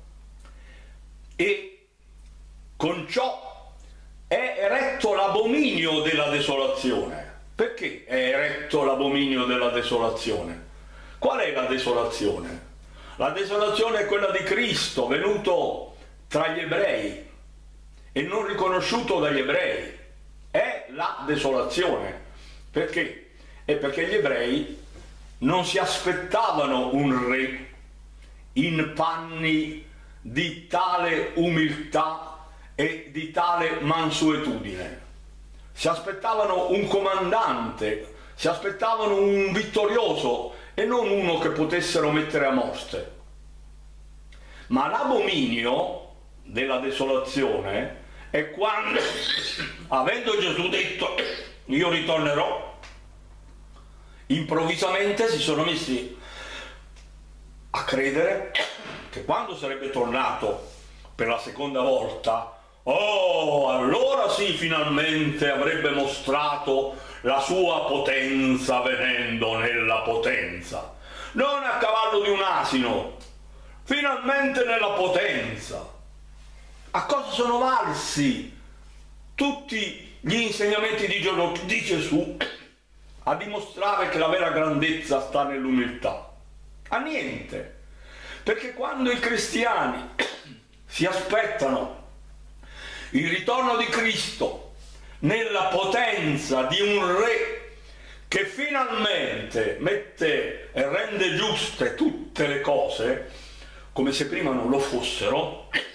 e con ciò è eretto l'abominio della desolazione. Perché è eretto l'abominio della desolazione? Qual è la desolazione? La desolazione è quella di Cristo venuto tra gli ebrei e non riconosciuto dagli ebrei. È la desolazione. Perché? È perché gli ebrei non si aspettavano un re in panni di tale umiltà e di tale mansuetudine. Si aspettavano un comandante, si aspettavano un vittorioso e non uno che potessero mettere a morte. Ma l'abominio della desolazione è quando, avendo Gesù detto io ritornerò, improvvisamente si sono messi a credere che quando sarebbe tornato per la seconda volta, oh, allora sì, finalmente avrebbe mostrato la sua potenza venendo nella potenza. Non a cavallo di un asino, finalmente nella potenza. A cosa sono valsi tutti gli insegnamenti di, di Gesù? A dimostrare che la vera grandezza sta nell'umiltà. A niente. Perché quando i cristiani si aspettano il ritorno di Cristo nella potenza di un re che finalmente mette e rende giuste tutte le cose come se prima non lo fossero,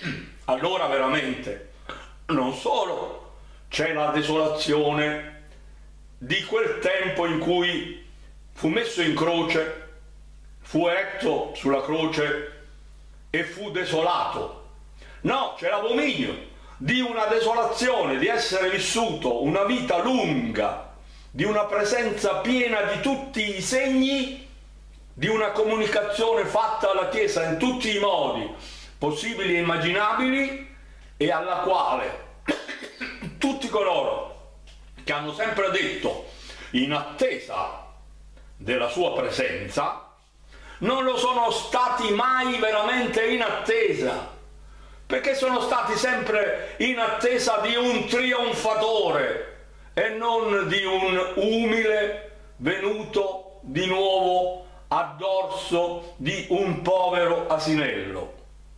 allora veramente non solo c'è la desolazione di quel tempo in cui fu messo in croce, fu eretto sulla croce e fu desolato. No, c'è l'abominio di una desolazione, di essere vissuto una vita lunga, di una presenza piena di tutti i segni, di una comunicazione fatta alla Chiesa in tutti i modi possibili e immaginabili, e alla quale tutti coloro che hanno sempre detto in attesa della sua presenza non lo sono stati mai veramente in attesa, perché sono stati sempre in attesa di un trionfatore e non di un umile venuto di nuovo a dorso di un povero asinello.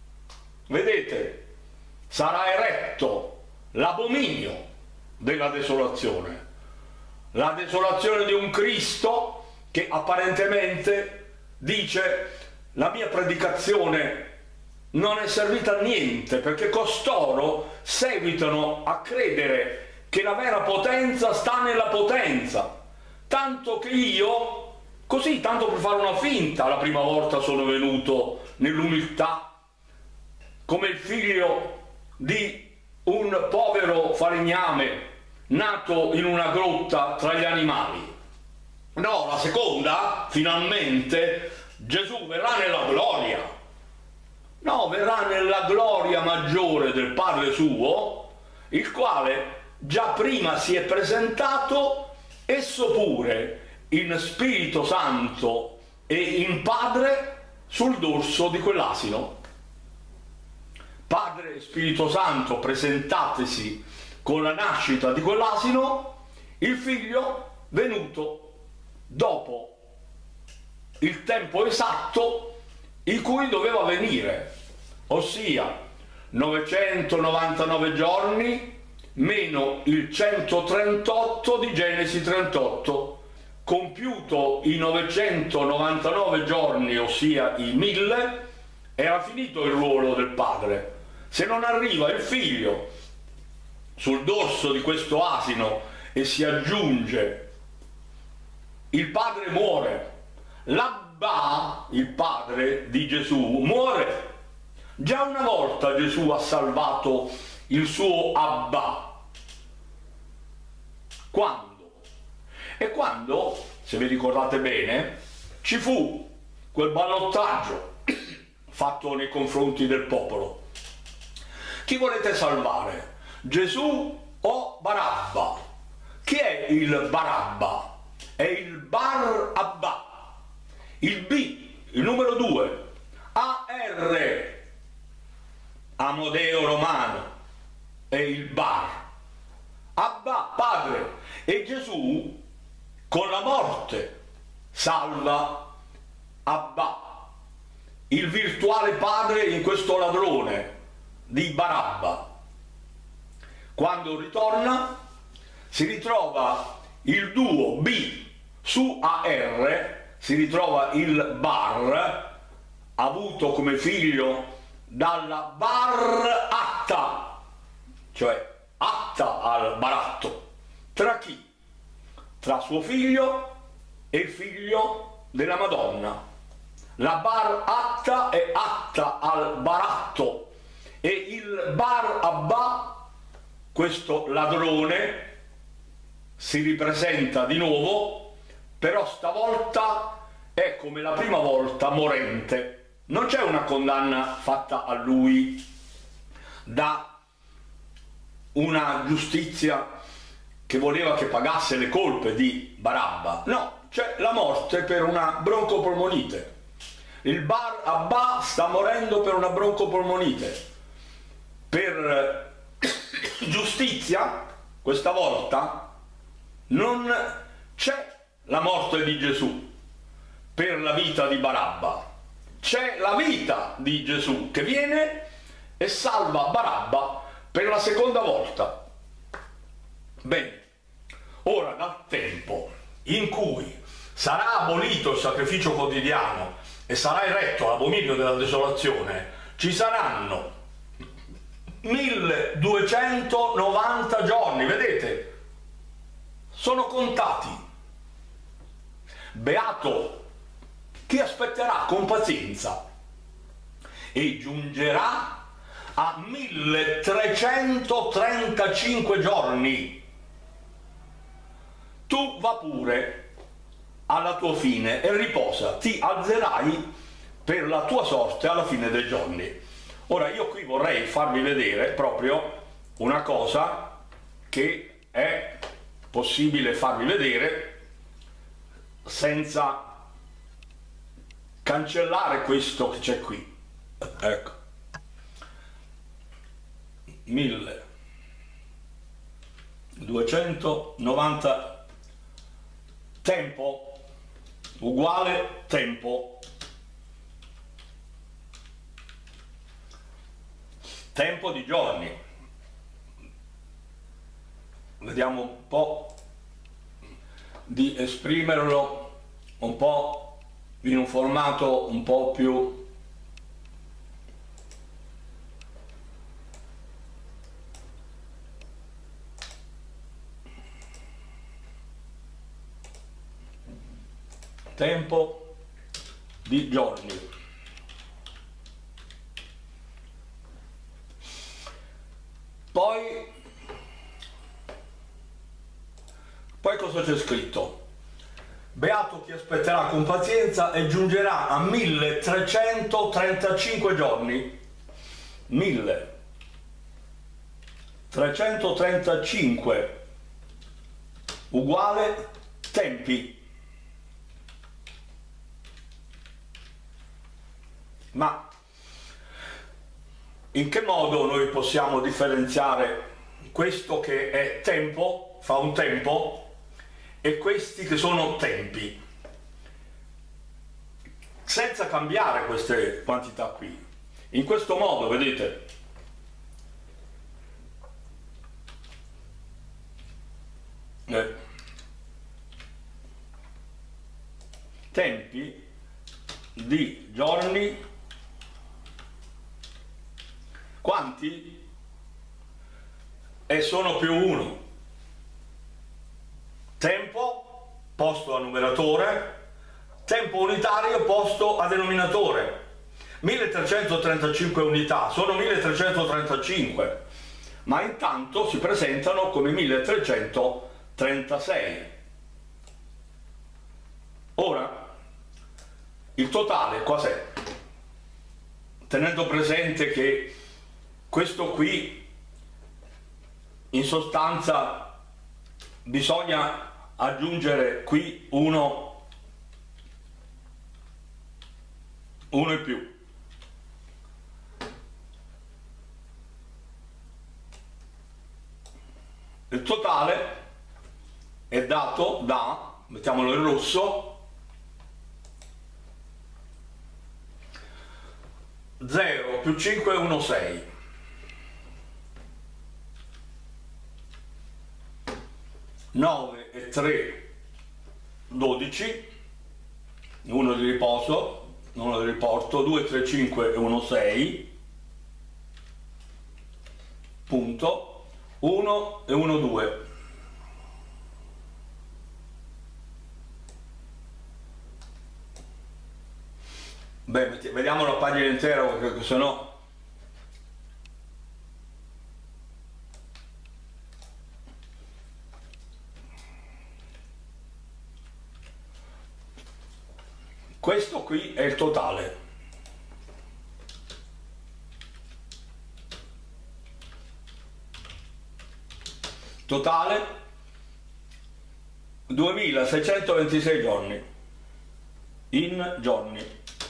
Vedete, sarà eretto l'abominio della desolazione, la desolazione di un Cristo che apparentemente dice: la mia predicazione non è servita a niente, perché costoro seguitano a credere che la vera potenza sta nella potenza, tanto che io, così, tanto per fare una finta, la prima volta sono venuto nell'umiltà come il figlio di un povero falegname nato in una grotta tra gli animali. No, la seconda, finalmente, Gesù verrà nella gloria. No, verrà nella gloria maggiore del Padre suo, il quale già prima si è presentato, esso pure in Spirito Santo e in Padre, sul dorso di quell'asino. Padre e Spirito Santo presentatesi con la nascita di quell'asino, il figlio venuto dopo il tempo esatto in cui doveva venire, ossia novecentonovantanove giorni meno il centotrentotto di Genesi trentotto. Compiuto i novecentonovantanove giorni, ossia i mille, era finito il ruolo del padre. Se non arriva il figlio sul dorso di questo asino e si aggiunge, il padre muore. L'Abba, il padre di Gesù, muore. Già una volta Gesù ha salvato il suo Abba. Quando? E quando, se vi ricordate bene, ci fu quel ballottaggio fatto nei confronti del popolo. Chi volete salvare? Gesù o Barabba? Chi è il Barabba? È il Bar Abba, il B, il numero due, A R, Amodeo Romano, è il Bar Abba, padre. E Gesù con la morte salva Abba, il virtuale padre in questo ladrone di Barabba. Quando ritorna si ritrova il duo B su A R, si ritrova il Bar, avuto come figlio dalla Bar Atta, cioè atta al baratto. Tra chi? Tra suo figlio e il figlio della Madonna. La Bar Atta è atta al baratto e il Bar Abba, questo ladrone, si ripresenta di nuovo, però stavolta è come la prima volta morente. Non c'è una condanna fatta a lui da una giustizia che voleva che pagasse le colpe di Barabba. No, c'è la morte per una broncopolmonite. Il Bar Abba sta morendo per una broncopolmonite. Per giustizia, questa volta, non c'è la morte di Gesù per la vita di Barabba. C'è la vita di Gesù che viene e salva Barabba per la seconda volta. Bene, ora dal tempo in cui sarà abolito il sacrificio quotidiano e sarà eretto l'abominio della desolazione, ci saranno milleduecentonovanta giorni, vedete? Sono contati. Beato chi aspetterà con pazienza e giungerà a milletrecentotrentacinque giorni. Tu va pure alla tua fine e riposa, ti alzerai per la tua sorte alla fine dei giorni. Ora io qui vorrei farvi vedere proprio una cosa che è possibile farvi vedere senza cancellare questo che c'è qui. Ecco, milleduecentonovanta tempo uguale tempo, tempo di giorni. Vediamo un po' di esprimerlo un po' in un formato un po' più tempo di giorni. Poi, poi cosa c'è scritto? Beato chi aspetterà con pazienza e giungerà a milletrecentotrentacinque giorni. milletrecentotrentacinque uguale tempi. Ma in che modo noi possiamo differenziare questo che è tempo, fa un tempo, e questi che sono tempi? Senza cambiare queste quantità qui. In questo modo, vedete, eh, tempi di giorni. Quanti? E sono più uno. Tempo posto a numeratore, tempo unitario posto a denominatore. milletrecentotrentacinque unità sono milletrecentotrentacinque, ma intanto si presentano come milletrecentotrentasei. Ora, il totale cos'è? Tenendo presente che questo qui in sostanza bisogna aggiungere qui uno, uno in più. Il totale è dato da, mettiamolo in rosso, zero più cinque, uno, sei. nove e tre, dodici, uno di riposo, uno di riporto, due, tre, cinque e uno, sei, punto, uno e uno, due. Beh, vediamo la pagina intera perché se no... Questo qui è il totale. Totale duemilaseicentoventisei giorni. In giorni.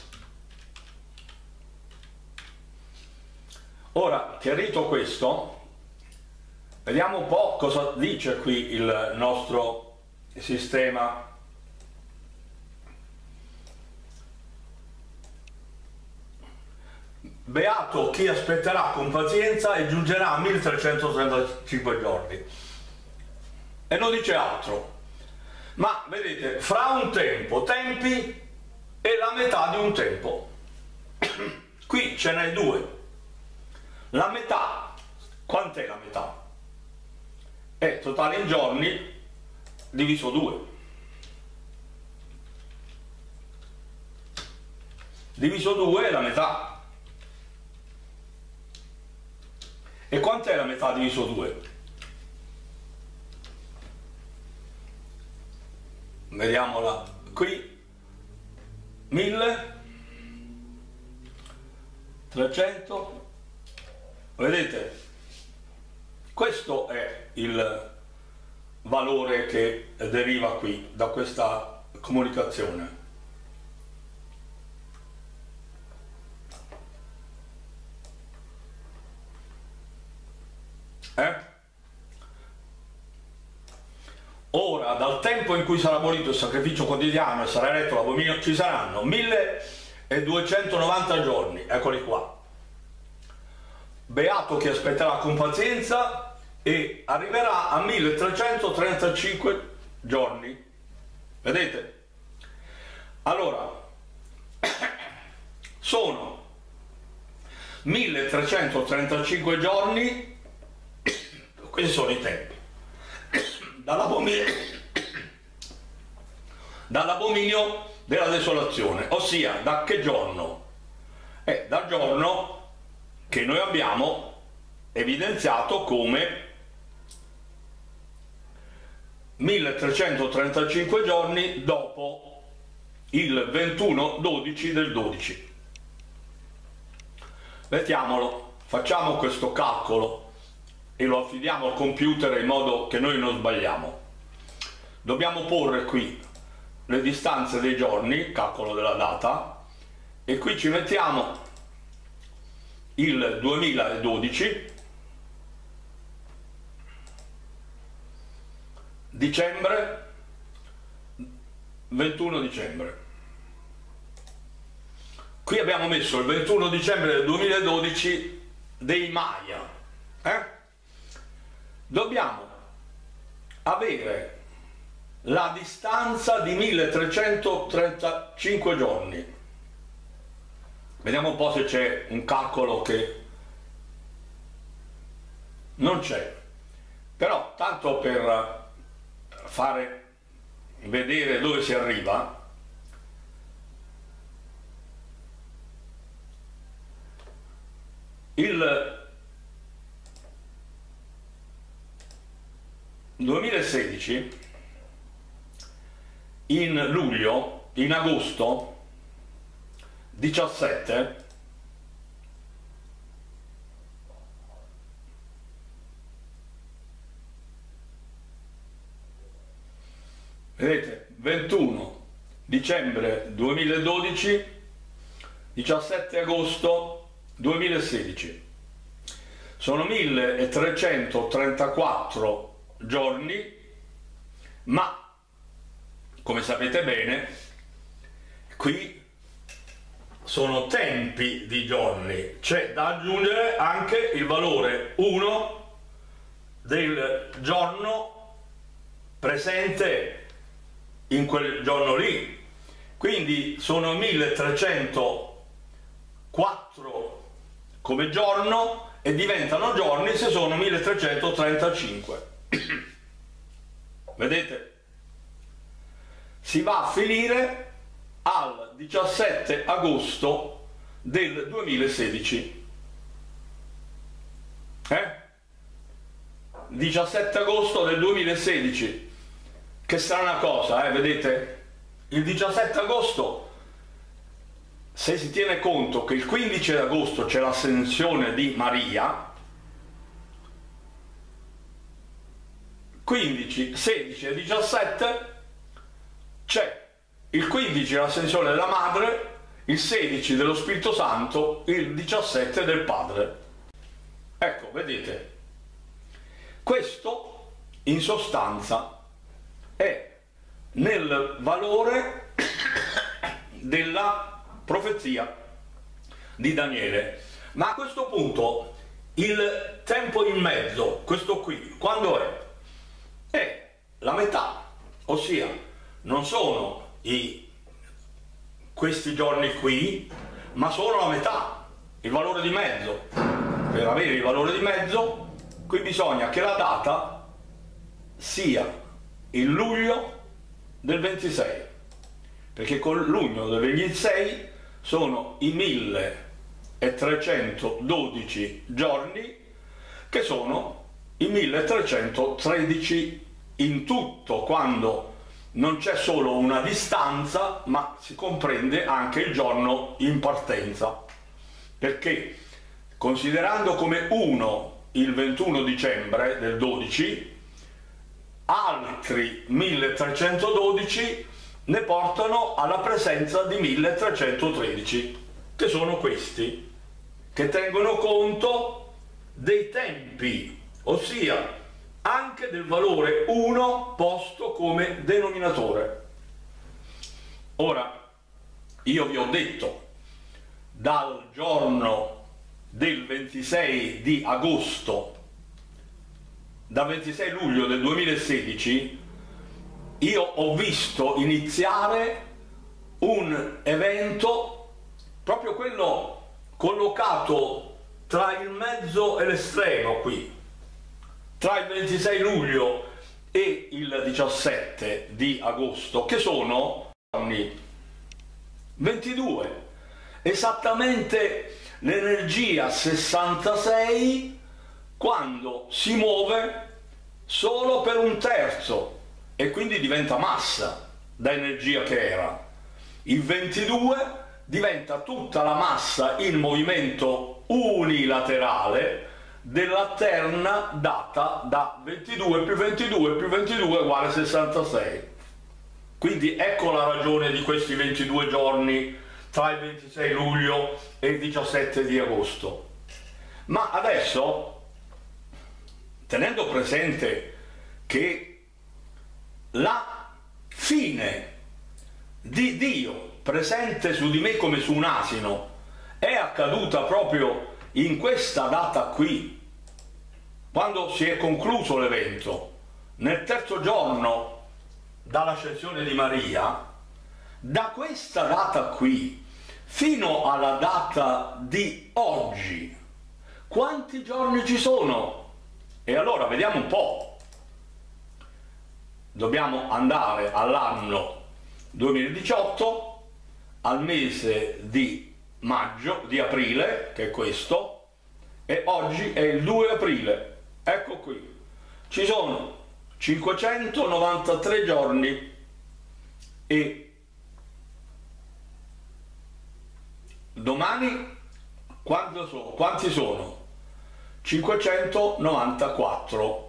Ora, chiarito questo, vediamo un po' cosa dice qui il nostro sistema. Beato chi aspetterà con pazienza e giungerà a milletrecentotrentacinque giorni. E non dice altro. Ma vedete, fra un tempo, tempi e la metà di un tempo. Qui ce n'è due. La metà quant'è la metà? È totale in giorni diviso due. Diviso due è la metà. E quant'è la metà diviso due? Vediamola qui. milletrecento. Vedete? Questo è il valore che deriva qui da questa comunicazione. Eh? Ora, dal tempo in cui sarà abolito il sacrificio quotidiano e sarà eretto l'abominio, ci saranno milleduecentonovanta giorni, eccoli qua. Beato chi aspetterà con pazienza e arriverà a milletrecentotrentacinque giorni. Vedete? Allora, sono milletrecentotrentacinque giorni, questi sono i tempi, dall'abominio dall'abominio della desolazione, ossia da che giorno? È dal giorno che noi abbiamo evidenziato come milletrecentotrentacinque giorni dopo il ventuno dodici del dodici. Mettiamolo, facciamo questo calcolo e lo affidiamo al computer in modo che noi non sbagliamo. Dobbiamo porre qui le distanze dei giorni, calcolo della data, e qui ci mettiamo il duemiladodici, dicembre, ventuno dicembre. Qui abbiamo messo il ventuno dicembre del duemiladodici dei Maya. Eh? Dobbiamo avere la distanza di milletrecentotrentacinque giorni. Vediamo un po' se c'è un calcolo che non c'è, però tanto per fare vedere dove si arriva, il duemilasedici in luglio, in agosto diciassette, vedete, ventuno dicembre duemiladodici, diciassette agosto duemilasedici, sono milletrecentotrentaquattro giorni, ma come sapete bene qui sono tempi di giorni, c'è da aggiungere anche il valore uno del giorno presente in quel giorno lì, quindi sono milletrecentoquattro come giorno e diventano giorni se sono milletrecentotrentacinque. Vedete? Si va a finire al diciassette agosto del duemilasedici. Eh? diciassette agosto del duemilasedici. Che strana cosa, eh? Vedete? Il diciassette agosto, se si tiene conto che il quindici agosto c'è l'ascensione di Maria, quindici, sedici e diciassette c'è il quindici l'ascensione della Madre, il sedici dello Spirito Santo, il diciassette del Padre. Ecco, vedete, questo in sostanza è nel valore della profezia di Daniele. Ma a questo punto il tempo in mezzo, questo qui, quando è? È la metà, ossia non sono i, questi giorni qui, ma sono la metà, il valore di mezzo. Per avere il valore di mezzo Qui bisogna che la data sia il luglio del ventisei, perché con luglio del ventisei sono i milletrecentododici giorni, che sono i milletrecentotredici in tutto, quando non c'è solo una distanza, ma si comprende anche il giorno in partenza, perché considerando come uno il ventuno dicembre del dodici, altri milletrecentododici ne portano alla presenza di milletrecentotredici, che sono questi, che tengono conto dei tempi, ossia anche del valore uno posto come denominatore. Ora, io vi ho detto, dal giorno del ventisei di agosto, dal ventisei luglio del duemilasedici, io ho visto iniziare un evento, proprio quello collocato tra il mezzo e l'estremo qui, tra il ventisei luglio e il diciassette di agosto, che sono anni ventidue, esattamente l'energia sessantasei, quando si muove solo per un terzo e quindi diventa massa da energia che era. Il ventidue diventa tutta la massa in movimento unilaterale della terna data da ventidue più ventidue più ventidue uguale sessantasei. Quindi ecco la ragione di questi ventidue giorni tra il ventisei luglio e il diciassette di agosto. Ma adesso, tenendo presente che la fine di Dio presente su di me come su un asino è accaduta proprio in questa data qui, quando si è concluso l'evento, nel terzo giorno dall'ascensione di Maria, da questa data qui fino alla data di oggi, quanti giorni ci sono? E allora vediamo un po'. Dobbiamo andare all'anno duemiladiciotto, al mese di maggio, di aprile, che è questo, e oggi è il due aprile. Ecco qui, ci sono cinquecentonovantatré giorni e domani quanti sono? Quanti sono? cinquecentonovantaquattro.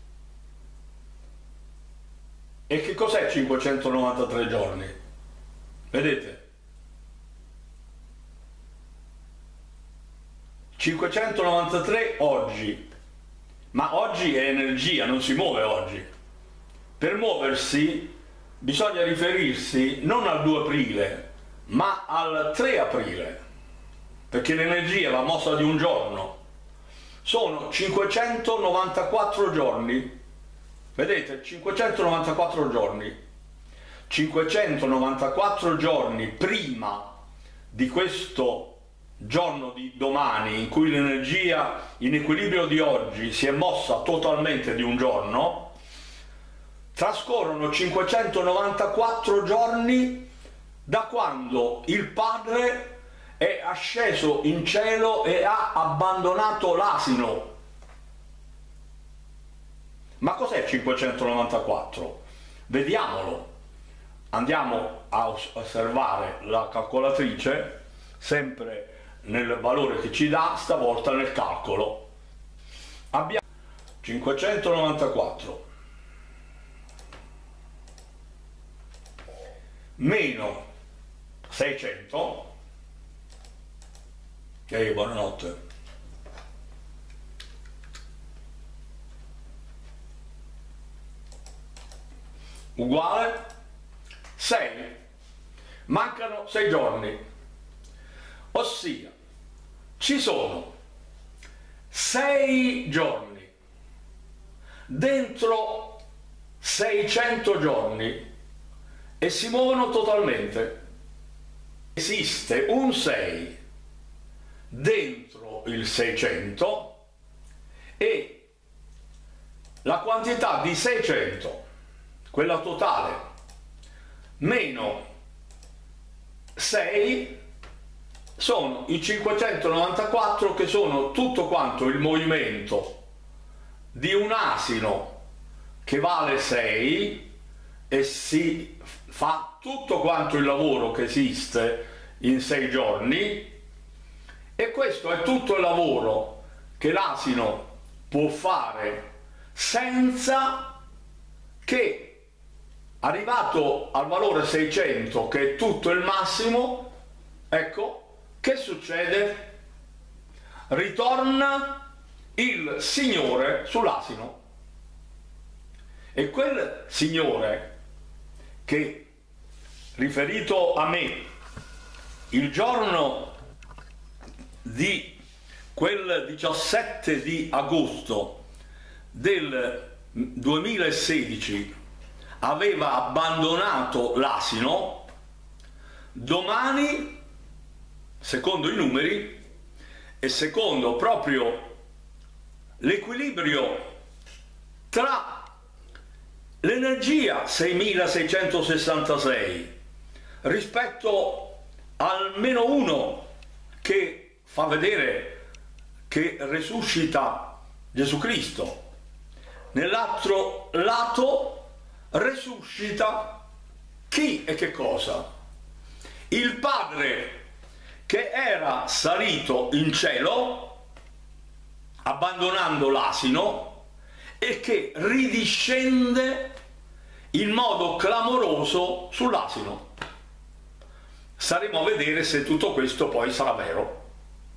E che cos'è cinquecentonovantatré giorni? Vedete? cinquecentonovantatré oggi, ma oggi è energia, non si muove oggi. Per muoversi bisogna riferirsi non al due aprile, ma al tre aprile, perché l'energia, la mossa di un giorno, sono cinquecentonovantaquattro giorni. Vedete? cinquecentonovantaquattro giorni. cinquecentonovantaquattro giorni prima di questo giorno di domani, in cui l'energia in equilibrio di oggi si è mossa totalmente di un giorno, trascorrono cinquecentonovantaquattro giorni da quando il Padre è asceso in cielo e ha abbandonato l'asino. Ma cos'è cinquecentonovantaquattro? Vediamolo. Andiamo a osservare la calcolatrice, sempre nel valore che ci dà, stavolta nel calcolo. Abbiamo cinquecentonovantaquattro meno seicento. Ehi, buonanotte. Uguale sei. Mancano sei giorni, ossia ci sono sei giorni dentro seicento giorni e si muovono totalmente. Esiste un sei dentro il seicento e la quantità di seicento, quella totale, meno sei sono i cinquecentonovantaquattro, che sono tutto quanto il movimento di un asino che vale sei e si fa tutto quanto il lavoro che esiste in sei giorni, e questo è tutto il lavoro che l'asino può fare senza che, arrivato al valore seicento, che è tutto il massimo, ecco, che succede? Ritorna il signore sull'asino, e quel signore che, riferito a me, il giorno di quel diciassette di agosto del duemilasedici aveva abbandonato l'asino, domani, secondo i numeri e secondo proprio l'equilibrio tra l'energia seimilaseicentosessantasei rispetto al meno uno, che fa vedere che resuscita Gesù Cristo, nell'altro lato resuscita chi e che cosa? Il Padre che era salito in cielo abbandonando l'asino e che ridiscende in modo clamoroso sull'asino. Staremo a vedere se tutto questo poi sarà vero,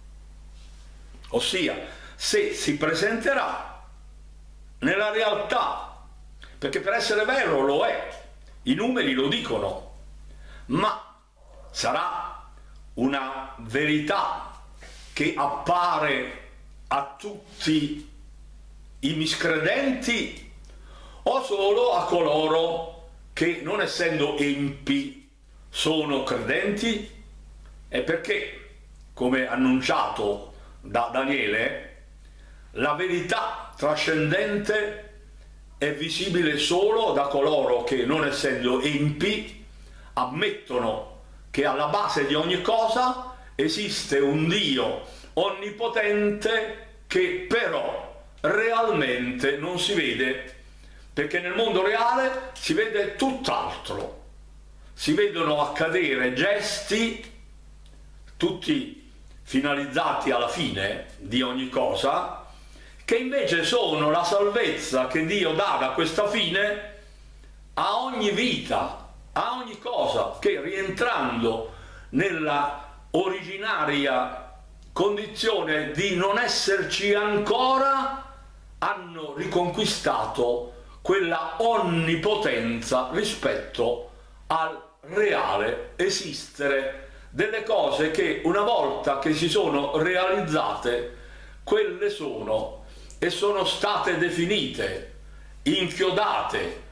ossia se si presenterà nella realtà, perché per essere vero lo è, i numeri lo dicono, ma sarà una verità che appare a tutti i miscredenti o solo a coloro che, non essendo empi, sono credenti? È perché, come annunciato da Daniele, la verità trascendente è visibile solo da coloro che, non essendo empi, ammettono che alla base di ogni cosa esiste un Dio onnipotente che però realmente non si vede, perché nel mondo reale si vede tutt'altro. Si vedono accadere gesti, tutti finalizzati alla fine di ogni cosa, che invece sono la salvezza che Dio dà da questa fine a ogni vita, a ogni cosa, che rientrando nella originaria condizione di non esserci ancora, hanno riconquistato quella onnipotenza rispetto al reale esistere delle cose che, una volta che si sono realizzate, quelle sono e sono state definite, inchiodate